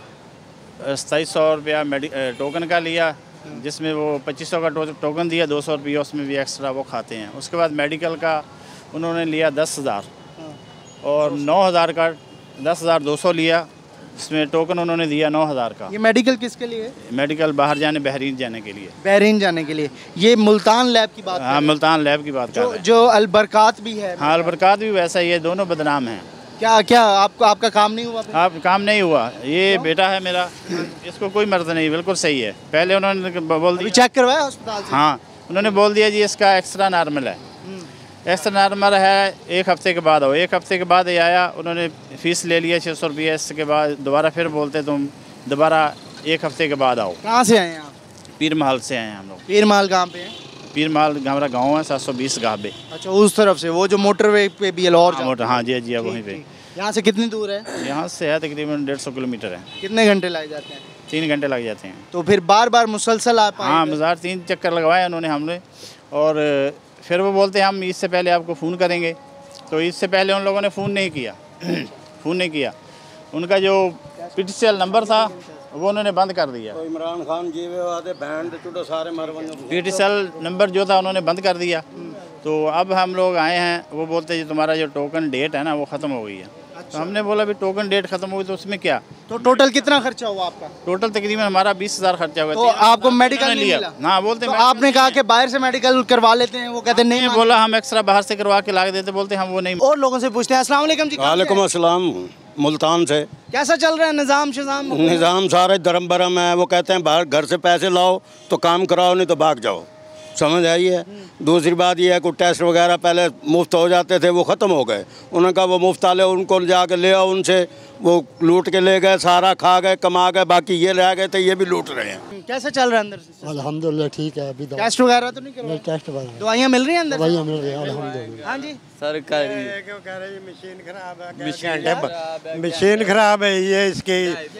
सताईस सौ रुपया टोकन का लिया, जिसमें वो पच्चीस सौ का टो, टोकन दिया, दो सौ रुपया उसमें भी एक्स्ट्रा वो खाते हैं। उसके बाद मेडिकल का उन्होंने लिया दस हज़ार और नौ हज़ार का दस हज़ार दो सौ लिया, जिसमें टोकन उन्होंने दिया नौ हज़ार का। ये मेडिकल किसके लिए? मेडिकल बाहर जाने, बहरीन जाने के लिए। बहरीन जाने के लिए? ये मुल्तान लैब की बात? हाँ, मुल्तान लैब की बात कर रहे हैं। जो अलबरकात भी है? हाँ, अलबरकात भी वैसा ही है, दोनों बदनाम हैं। क्या क्या आपको आपका काम नहीं हुआ? आप काम नहीं हुआ? ये बेटा है मेरा, इसको कोई मर्ज नहीं, बिल्कुल सही है। पहले उन्होंने बोल दिया, चेक करवाया अस्पताल से? हाँ, उन्होंने बोल दिया जी इसका एक्स्ट्रा नॉर्मल है, एक्स्ट्रा नॉर्मल है, एक हफ्ते के बाद आओ। एक हफ्ते के बाद ये आया, उन्होंने फ़ीस ले लिया छः सौ रुपये। इसके बाद दोबारा फिर बोलते तुम दोबारा एक हफ्ते के बाद आओ। कहाँ से आए हैं आप? पीर महल से आए हैं हम लोग। पीर महल कहाँ पे है? पीर महल हमारा गाँव है, सात सौ बीस गाबे। अच्छा, उस तरफ से, वो जो मोटरवे पे भी लाहौर हाँ, मोटर, हाँ जी जी, वहीं पे। यहाँ से कितनी दूर है? यहाँ से है तकरीबन डेढ़ सौ किलोमीटर है। कितने घंटे लग जाते हैं? तीन घंटे लग जाते हैं। तो फिर बार बार मुसलसल आप? हाँ, मज़ार तीन चक्कर लगवाए उन्होंने हमने, और फिर वो बोलते हैं हम इससे पहले आपको फ़ोन करेंगे। तो इससे पहले उन लोगों ने फ़ोन नहीं किया फ़ोन नहीं किया। उनका जो P T C L number था वो उन्होंने बंद कर दिया। तो इमरान खान जी बैंड चुटो सारे P T C L number जो था उन्होंने बंद कर दिया। तो अब हम लोग आए हैं, वो बोलते हैं तुम्हारा जो टोकन डेट है ना वो ख़त्म हो गई है। तो हमने बोला भी टोकन डेट खत्म हो गई तो उसमें क्या? तो टोटल कितना खर्चा हुआ आपका? टोटल तकरीबन हमारा बीस हज़ार खर्चा हुआ। तो आपको मेडिकल नहीं मिला? हाँ, बोलते तो आपने कहा कि बाहर से मेडिकल करवा लेते हैं, वो कहते नहीं। बोला हम एक्स्ट्रा बाहर से करवा के ला देते, बोलते हम वो नहीं। और लोगों से पूछते हैं। अस्सलाम वालेकुम जी। वालेकुम अस्सलाम। मुल्तान से। कैसा चल रहा है निज़ाम शिज़ाम? निज़ाम सारे धर्म बरम है। वो कहते हैं बाहर घर से पैसे लाओ तो काम कराओ, नहीं तो भाग जाओ। समझ आई है। दूसरी बात यह है कि टेस्ट वगैरह पहले मुफ्त हो जाते थे, वो ख़त्म हो गए। उन्होंने कहा वो मुफ्त वाले उनको जाके ले आओ, उनसे वो लूट के ले गए, सारा खा गए, कमा गए, बाकी ये रह गए थे, ये भी लूट रहे हैं। कैसे चल रहा है अंदर से? अल्हम्दुलिल्लाह ठीक है। अभी टेस्ट वगैरह तो नहीं करवाए? टेस्ट वगैरह, दवाइयाँ मिल रही हैं अंदर? दवाइयाँ मिल रही हैं अल्हम्दुलिल्लाह। हाँ जी। सरकारी क्यों कह रहे हैं मशीन खराब है? मशीन मशीन खराब है ये इसकी।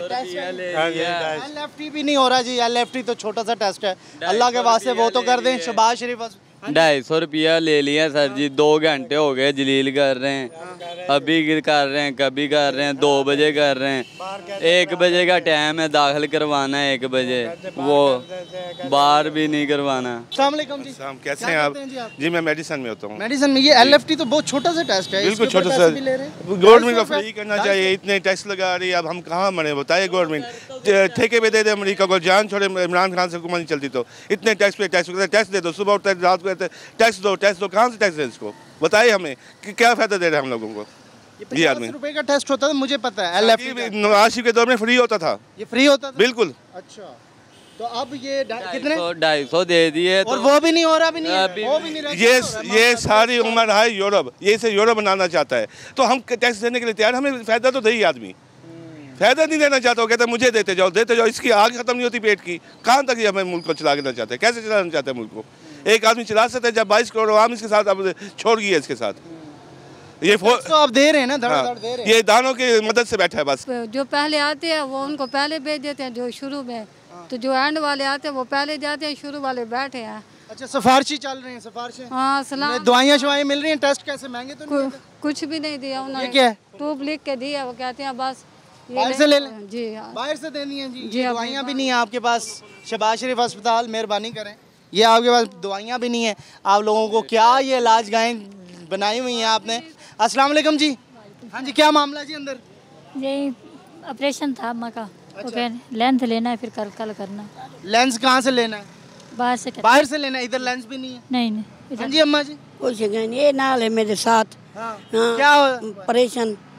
एल एफ टी भी नहीं हो रहा जी। एल एफ टी तो छोटा सा टेस्ट है, अल्लाह के वास्ते वो तो कर दें। शबाज शरीफ ढाई सौ रुपया ले लिया सर जी। दो घंटे हो गए जलील कर रहे हैं, अभी कर रहे हैं, कभी कर रहे हैं, दो बजे कर रहे हैं। एक बजे का टाइम है, दाखिल करवाना है एक बजे, वो बाहर भी नहीं करवाना। अस्सलाम वालेकुम जी। कैसे हैं आप? जी मैं मेडिसिन में होता हूँ। मेडिसिन में ये एल एफ टी तो बहुत छोटा सा टेस्ट है, बिल्कुल छोटा सा। गवर्नमेंट को फ्री करना चाहिए। इतने टैक्स लगा रही है, अब हम कहाँ मरे बताइए। गवर्नमेंट ठेके पे दे दे अमेरिका को, जान छोड़े इमरान खान से हुकूमत नहीं चलती तो। इतने टैक्स पे टैक्स टैक्स दे दो, सुबह उठते रात को टैक्स दो टैक्स दो। कहाँ से टैक्स है इसको बताइए हमें कि क्या फायदा दे रहे हैं हम लोगों को। ये आदमी रुपए का टेस्ट होता था, मुझे पता है। L F T Nawaz Sharif के दौर में फ्री होता था। ये फ्री होता था बिल्कुल। अच्छा, तो अब ये कितने ढाई सौ दे दिए और वो भी नहीं हो रहा, भी नहीं है, वो भी नहीं रहा। ये ये सारी उम्र है यूरोप, ये इसे यूरोप बनाना चाहता है, तो हम टैक्स देने के लिए तैयार। हमें फायदा तो दे ही आदमी, फायदा नहीं देना चाहता। वो कहता है मुझे देते जाओ देते जाओ, इसकी आग खत्म नहीं होती पेट की। कहाँ तक ये हमें मुल्क को चला देना चाहते हैं? कैसे चलाना चाहते हैं मुल्क को? एक आदमी चला सकता है जब बाईस करोड़ आवाम इसके साथ अब छोड़ गई है। इसके साथ ये तो आप दे रहे हैं ना, धड़ाधड़ दे रहे हैं। ये दानों की मदद से बैठा है बस। जो पहले आते हैं वो उनको पहले भेज देते हैं, जो शुरू में, तो जो एंड वाले आते हैं वो पहले जाते हैं, शुरू वाले बैठे हैं। अच्छा, सिफारशी चल रही हैं? सिफारशें? हाँ, सलाम। दवाइयाँ शवाइयाँ मिल रही हैं? टेस्ट कैसे महंगे तो नहीं? कुछ भी नहीं दिया उन्होंने। ये क्या है? ट्यूब लिख के दिया, वो कहते हैं बस बाहर से ले लें। जी बाहर से देनी है जी। जी, दवाइयाँ भी नहीं है आपके पास? शबाज शरीफ अस्पताल मेहरबानी करें, ये आपके पास दवाइयाँ भी नहीं है। आप लोगों को क्या ये इलाज गाहें बनाई हुई हैं आपने? अस्सलाम वालेकुम जी। हाँ जी, क्या मामला जी अंदर? यही ऑपरेशन था अम्मा का। ओके, लेंस लेना है, फिर कल कल करना। लेंस कहाँ से लेना है? बाहर से। बाहर से लेना है? इधर लेंस भी नहीं है? नहीं नहीं। हाँ जी अम्मा जी। कुछ नहीं, ये नाल है मेरे साथ। हाँ। क्या ऑपरेशन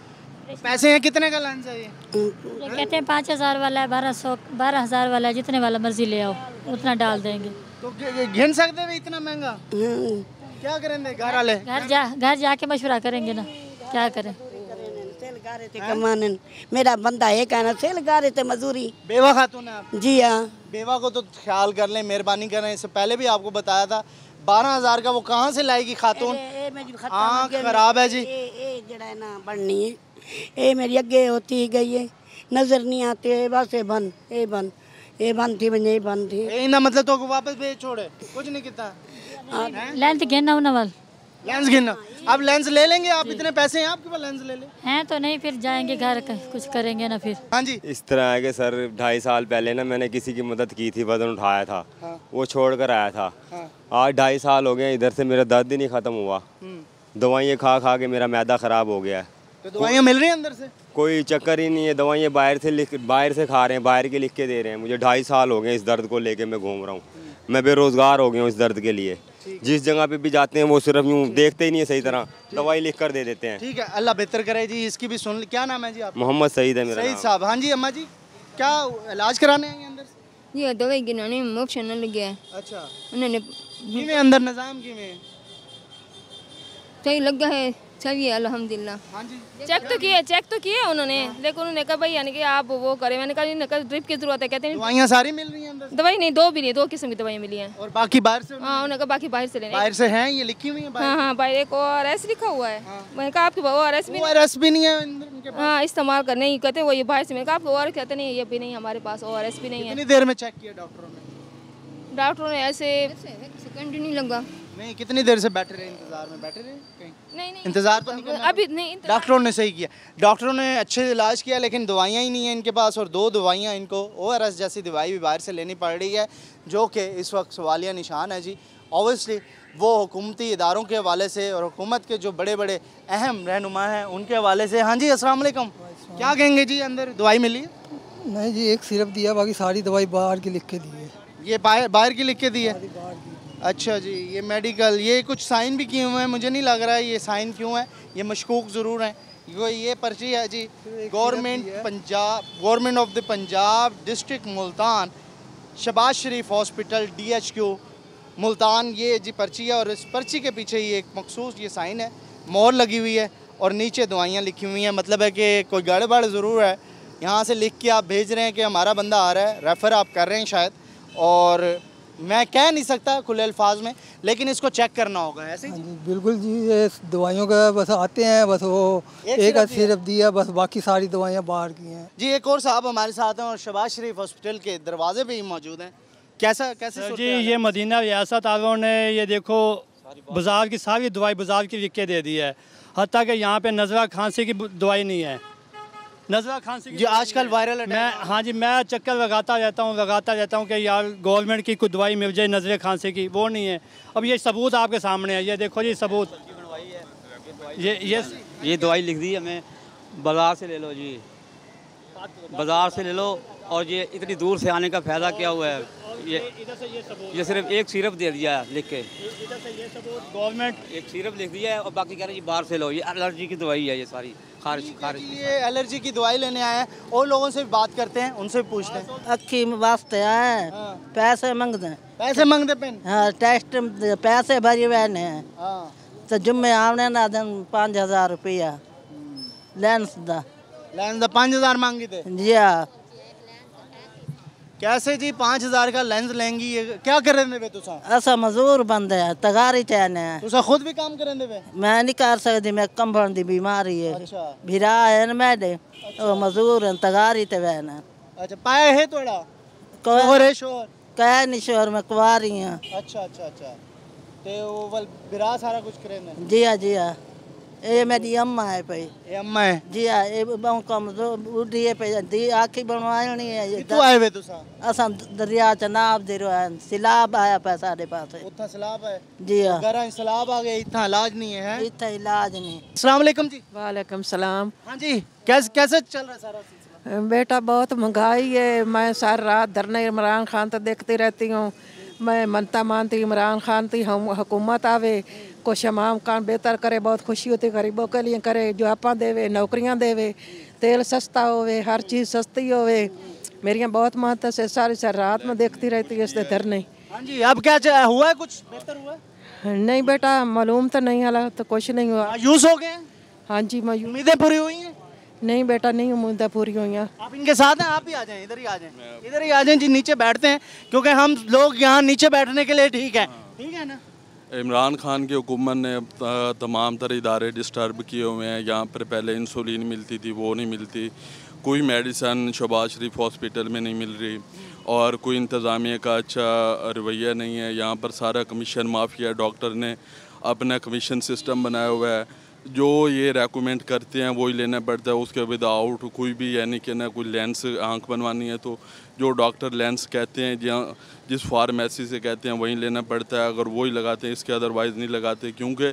पैसे हैं, कितने का लेंस है ये? ये कहते हैं पाँच हज़ार वाला है, बारह सौ बारह हज़ार वाला है, जितने वाला मर्जी ले आओ उतना डाल देंगे। तो घिन सकते हैं इतना महंगा? क्या करेंगे घर वाले? घर जा घर जाके मशवरा करेंगे ना, क्या करें। कमाने मेरा बंदा है कहना सेल गा रहे थे मजदूरी। बेवा खातून है आप? जी हाँ। बेवा को तो ख्याल कर लें, मेहरबानी करें। इससे पहले भी आपको बताया था बारह हजार का वो कहाँ से लाएगी खातून? आँख खराब है जी। जड़ा ना बढ़नी है, ये मेरी अगे होती गई है, नजर नहीं आती है, बस ये बन ये बन ये बंद थी ये बंद थी। इना मतलब तो वापस भेज छोड़े, कुछ नहीं कितना। लेंस गिनना उन्हें वाल लेंस गिनना। अब लेंस ले लेंगे आप, इतने पैसे हैं आपके पास, लेंस ले ले हैं तो नहीं, फिर जाएंगे घर कुछ करेंगे ना फिर। हाँ जी। इस तरह है कि सर ढाई साल पहले ना मैंने किसी की मदद की थी, वजन उठाया था। हाँ। वो छोड़ कर आया था। हाँ। आज ढाई साल हो गए, इधर से मेरा दर्द ही नहीं ख़त्म हुआ। दवाइयाँ खा खा के मेरा मैदा ख़राब हो गया है। तो दवाइयाँ मिल रही हैं अंदर से? कोई चक्कर ही नहीं है, दवाइयाँ बाहर से लिख बाहर से खा रहे हैं, बाहर के लिख के दे रहे हैं। मुझे ढाई साल हो गए इस दर्द को लेके मैं घूम रहा हूँ। मैं बेरोज़गार हो गया हूँ इस दर्द के लिए। जिस जगह पे भी जाते हैं वो सिर्फ यूँ देखते ही नहीं है सही तरह, दवाई लिख कर दे देते हैं। ठीक है, अल्लाह बेहतर करे जी। इसकी भी सुन। क्या नाम है जी आप? मोहम्मद सईद है मेरा सईद साहब। हाँ जी। अम्मा जी क्या इलाज कराने आएंगे अंदर से? ये दवाई गिनाने में ऑप्शन लग गया। अच्छा। उन्होंने किमें अंदर निजाम किमें सही लगा है, सही है अल्हम्दुलिल्लाह। हाँ जी। चेक तो किए चेक तो किए उन्होंने, लेकिन उन्होंने कहा भाई यानी कि आप वो करें। मैंने कहा इन्होंने कहा ड्रिप की जरूरत है। कहते हैं दवाइयाँ सारी मिल रही हैं अंदर? दवाई नहीं, दो भी नहीं, दो किस्म की दवाइयाँ मिली हैं। और बाकी बाहर से? हाँ, उन्होंने कहा बाकी बाहर से लेने। बाहर से हैं, ये लिखी हुई है बाहर? हाँ हाँ, बाहर एक ओ आर एस लिखा हुआ है। मैंने कहा आपके ओ आर एस भी ओ आर एस भी नहीं है? हाँ, इस्तेमाल करने ही कहते वो ये बाहर से। मैंने कहा आपको ओ आर एस कहते नहीं, ये भी नहीं हमारे पास, ओ आर एस भी नहीं है। कितनी देर में चेक किया डॉक्टरों ने? डॉक्टरों ने ऐसे सेकंड नहीं लगा। नहीं, कितनी देर से बैठे रहे इंतजार में? बैठे रहे कहीं? नहीं नहीं, इंतजार तो नहीं करना? अभी नहीं। डॉक्टरों ने सही किया, डॉक्टरों ने अच्छे इलाज किया, लेकिन दवाइयाँ ही नहीं है इनके पास। और दो दवाइयाँ इनको ओ आर एस जैसी दवाई भी बाहर से लेनी पड़ रही है, जो कि इस वक्त सवालिया निशान है जी। ऑब्वियसली वो हुकूमती इदारों के हवाले से और हुकूमत के जो बड़े बड़े अहम रहनुमा हैं उनके हवाले से। हाँ जी, अस्सलाम वालेकुम। क्या कहेंगे जी, अंदर दवाई मिली? नहीं जी, एक सिरप दिया, बाकी सारी दवाई बाहर की लिख के दी है। ये बाहर बाहर की लिख के दी है? अच्छा जी। ये मेडिकल, ये कुछ साइन भी किए हुए हैं, मुझे नहीं लग रहा है ये साइन क्यों है, ये मशकूक ज़रूर हैं। ये ये पर्ची है जी, government Punjab, government of the Punjab district Multan, Shahbaz Sharif hospital, D H Q Multan. ये जी पर्ची है, और इस पर्ची के पीछे ये एक मखसूस ये साइन है, मोहर लगी हुई है, और नीचे दवाइयाँ लिखी हुई हैं। मतलब है कि कोई गड़बड़ ज़रूर है। यहाँ से लिख के आप भेज रहे हैं कि हमारा बंदा आ रहा है, रेफ़र आप कर रहे हैं शायद, और मैं कह नहीं सकता खुले अल्फाज में, लेकिन इसको चेक करना होगा। ऐसे ही? बिल्कुल जी, ये दवाइयों का बस आते हैं, बस वो एक, एक सिरप दिया, बस बाकी सारी दवाइयाँ बाहर की हैं जी। एक और साहब हमारे साथ हैं और शबाज शरीफ हॉस्पिटल के दरवाजे पे ही मौजूद हैं। कैसा कैसे जी? ये मदीना रियासत आलों ने ये देखो बाज़ार की सारी दवाई बाज़ार की लिख के दे दी है, हत्ता कि यहाँ पे नज़ला खांसी की दवाई नहीं है। नज़ला खांसी जी आजकल वायरल। मैं हाँ जी, मैं चक्कर लगाता रहता हूँ लगाता रहता हूँ कि यार गवर्नमेंट की कोई दवाई मिल जाए नज़ले खांसी की, वो नहीं है। अब ये सबूत आपके सामने है, ये देखो जी सबूत। ये ये ये दवाई लिख दी हमें, बाज़ार से ले लो जी, बाज़ार से ले लो। और ये इतनी दूर से आने का फ़ायदा क्या हुआ है? ये ये सिर्फ एक सिरप दे दिया है लिख के, गवर्नमेंट एक सिरप लिख दिया है, और बाकी कह रहे हैं बाहर से लो। ये एलर्जी की दवाई है, ये सारी खारिज खारिज। ये एलर्जी की दवाई लेने आए हैं, और लोगों से भी बात करते हैं, उनसे भी पूछते हैं। अखी वास्ते आए, पैसे मंगते हैं। पैसे मंगते पेन? हाँ, टेस्ट पैसे भरी हुए हैं। तो जुम्मे आने ना दिन पाँच हजार रुपया लेंस दा लेंस दा पाँच हजार मांगी थे जी। हाँ, कैसे जी पाँच हजार का लेंस लेंगी? ये क्या करें दे तुसा? असा मजदूर बंदे हैं, तगारी चाहने तुसा खुद भी काम करें दे? मैं नहीं कर सकती, मैं कंबन दी बीमारी है। अच्छा। भिरा है ना मैडे। अच्छा। वो मजदूर हैं, तगारी ते वैन। अच्छा, पाया है थोड़ा शोहर है? शोहर कह नहीं, शोहर में कुंवारी हैं। अच्छा अच्छा अच्छा। ते वो वल भिरा सारा कुछ करें? जी हाँ जी हाँ, ये मेरी अम्मा है भाई। ये अम्मा है जी हाँ, ये बहु कम जो बुढ़ी है पे दी आखी बनवानी है। ये कितु आए वे तुसा? असा दरिया च नाप दे रहा है, सिलाब आया पे साडे पास। उतना सलाब है? जी हाँ। घर सलाब आ गए, इतना इलाज नहीं है? इतना इलाज नहीं। अस्सलाम वालेकुम जी। वालेकुम सलाम। हाँ जी, कैसे कैसे चल रहा है सारा सिलसिला? बेटा बहुत महंगाई है, मैं सारी रात धरने इमरान खान तो देखती रहती हूँ। मैं मनता मानती इमरान खान थी हम हुकूमत आवे, कुछ हमाम काम बेहतर करे, बहुत खुशी होती गरीबों के लिए करे, जो आपा देवे, नौकरियां देवे, तेल सस्ता होवे, हर चीज़ सस्ती होवे। मेरियां बहुत माता से सारी सारी रात में देखती रहती है इससे धरने। हाँ जी, अब क्या हुआ है, कुछ बेहतर हुआ है? नहीं बेटा, मालूम तो नहीं हाल तो कुछ नहीं हुआ। यूज हो गए? हाँ जी, मैं उम्मीदें पूरी हुई हैं? नहीं बेटा, नहीं उम्मीदें पूरी हुई हैं। आप इनके साथ हैं, आप भी आ जाएं, इधर ही आ जाएं, इधर ही आ जाएं जी, नीचे बैठते हैं, क्योंकि हम लोग यहाँ नीचे बैठने के लिए ठीक है, ठीक है ना। इमरान खान की हुकूमत ने तमाम तरह इदारे डिस्टर्ब किए हुए हैं। यहाँ पर पहले इंसुलिन मिलती थी, वो नहीं मिलती, कोई मेडिसन शहबाज शरीफ हॉस्पिटल में नहीं मिल रही, और कोई इंतज़ामिया का अच्छा रवैया नहीं है। यहाँ पर सारा कमीशन माफिया, डॉक्टर ने अपना कमीशन सिस्टम बनाया हुआ है, जो ये रेकमेंड करते हैं वही लेना पड़ता है, उसके विदाउट कोई भी, यानी कि ना कोई लेंस आंख बनवानी है तो जो डॉक्टर लेंस कहते हैं, जहाँ जिस फार्मेसी से कहते हैं वहीं लेना पड़ता है, अगर वही लगाते हैं, इसके अदरवाइज़ नहीं लगाते, क्योंकि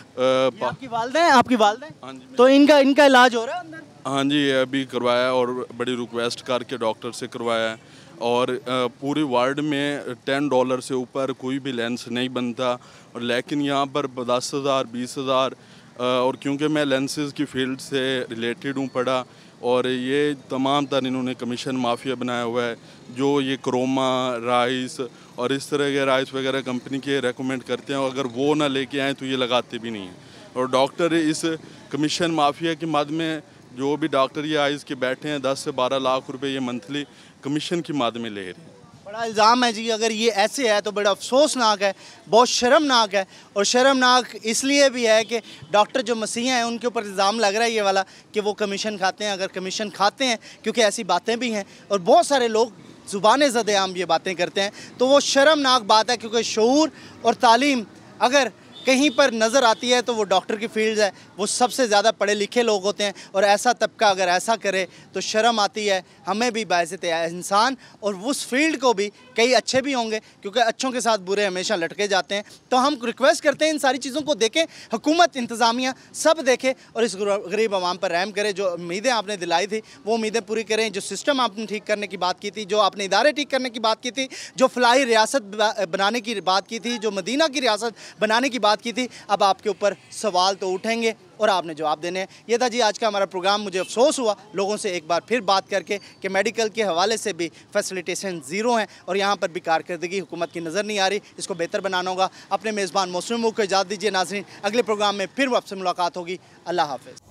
आपकी वालदा है, आपकी वालदा है, तो इनका इनका इलाज हो रहा है अंदर? हाँ जी, अभी करवाया और बड़ी रिक्वेस्ट करके डॉक्टर से करवाया है, और पूरे वर्ल्ड में टेन डॉलर से ऊपर कोई भी लेंस नहीं बनता, और लेकिन यहाँ पर दस हज़ार बीस हज़ार और क्योंकि मैं लेंसेज की फील्ड से रिलेटेड हूँ पढ़ा, और ये तमाम तर इन्होंने कमीशन माफिया बनाया हुआ है, जो ये क्रोमा राइस और इस तरह के राइस वगैरह कंपनी के रेकमेंड करते हैं, अगर वो ना लेके आएँ तो ये लगाते भी नहीं हैं। और डॉक्टर इस कमीशन माफिया के मद में, जो भी डॉक्टर ये आइज़ के बैठे हैं, दस से बारह लाख रुपए ये मंथली कमीशन की मद में ले रहे हैं। बड़ा इल्ज़ाम है जी, अगर ये ऐसे है तो बड़ा अफसोसनाक है, बहुत शर्मनाक है, और शर्मनाक इसलिए भी है कि डॉक्टर जो मसीह हैं उनके ऊपर इल्ज़ाम लग रहा है ये वाला कि वो कमीशन खाते हैं। अगर कमीशन खाते हैं, क्योंकि ऐसी बातें भी हैं और बहुत सारे लोग ज़ुबान ज़द-ए-आम ये बातें करते हैं, तो वो शर्मनाक बात है, क्योंकि शऊर और तालीम अगर कहीं पर नज़र आती है तो वो डॉक्टर की फील्ड है, वो सबसे ज़्यादा पढ़े लिखे लोग होते हैं, और ऐसा तबका अगर ऐसा करे तो शर्म आती है। हमें भी बाइज़्ज़त इंसान, और उस फील्ड को भी, कई अच्छे भी होंगे, क्योंकि अच्छों के साथ बुरे हमेशा लटके जाते हैं। तो हम रिक्वेस्ट करते हैं इन सारी चीज़ों को देखें, हुकूमत, इंतज़ामिया सब देखे और इस गरीब आवाम पर रहम करे। जो उम्मीदें आपने दिलाई थी वो उम्मीदें पूरी करें, जो सिस्टम आपने ठीक करने की बात की थी, जो आपने इदारे ठीक करने की बात की थी, जो फलाई रियासत बनाने की बात की थी, जो मदीना की रियासत बनाने की बात की थी, अब आपके ऊपर सवाल तो उठेंगे और आपने जवाब देने हैं। ये था जी आज का हमारा प्रोग्राम। मुझे अफसोस हुआ लोगों से एक बार फिर बात करके कि मेडिकल के हवाले से भी फैसिलिटेशन ज़ीरो हैं, और यहाँ पर भी कारकर्दगी हुकूमत की नज़र नहीं आ रही। इसको बेहतर बनाना होगा। अपने मेज़बान मोहसिन-उल-मुल्क को इजाज़त दीजिए। नाज़रीन, अगले प्रोग्राम में फिर आपसे मुलाकात होगी। अल्लाह हाफ़िज़।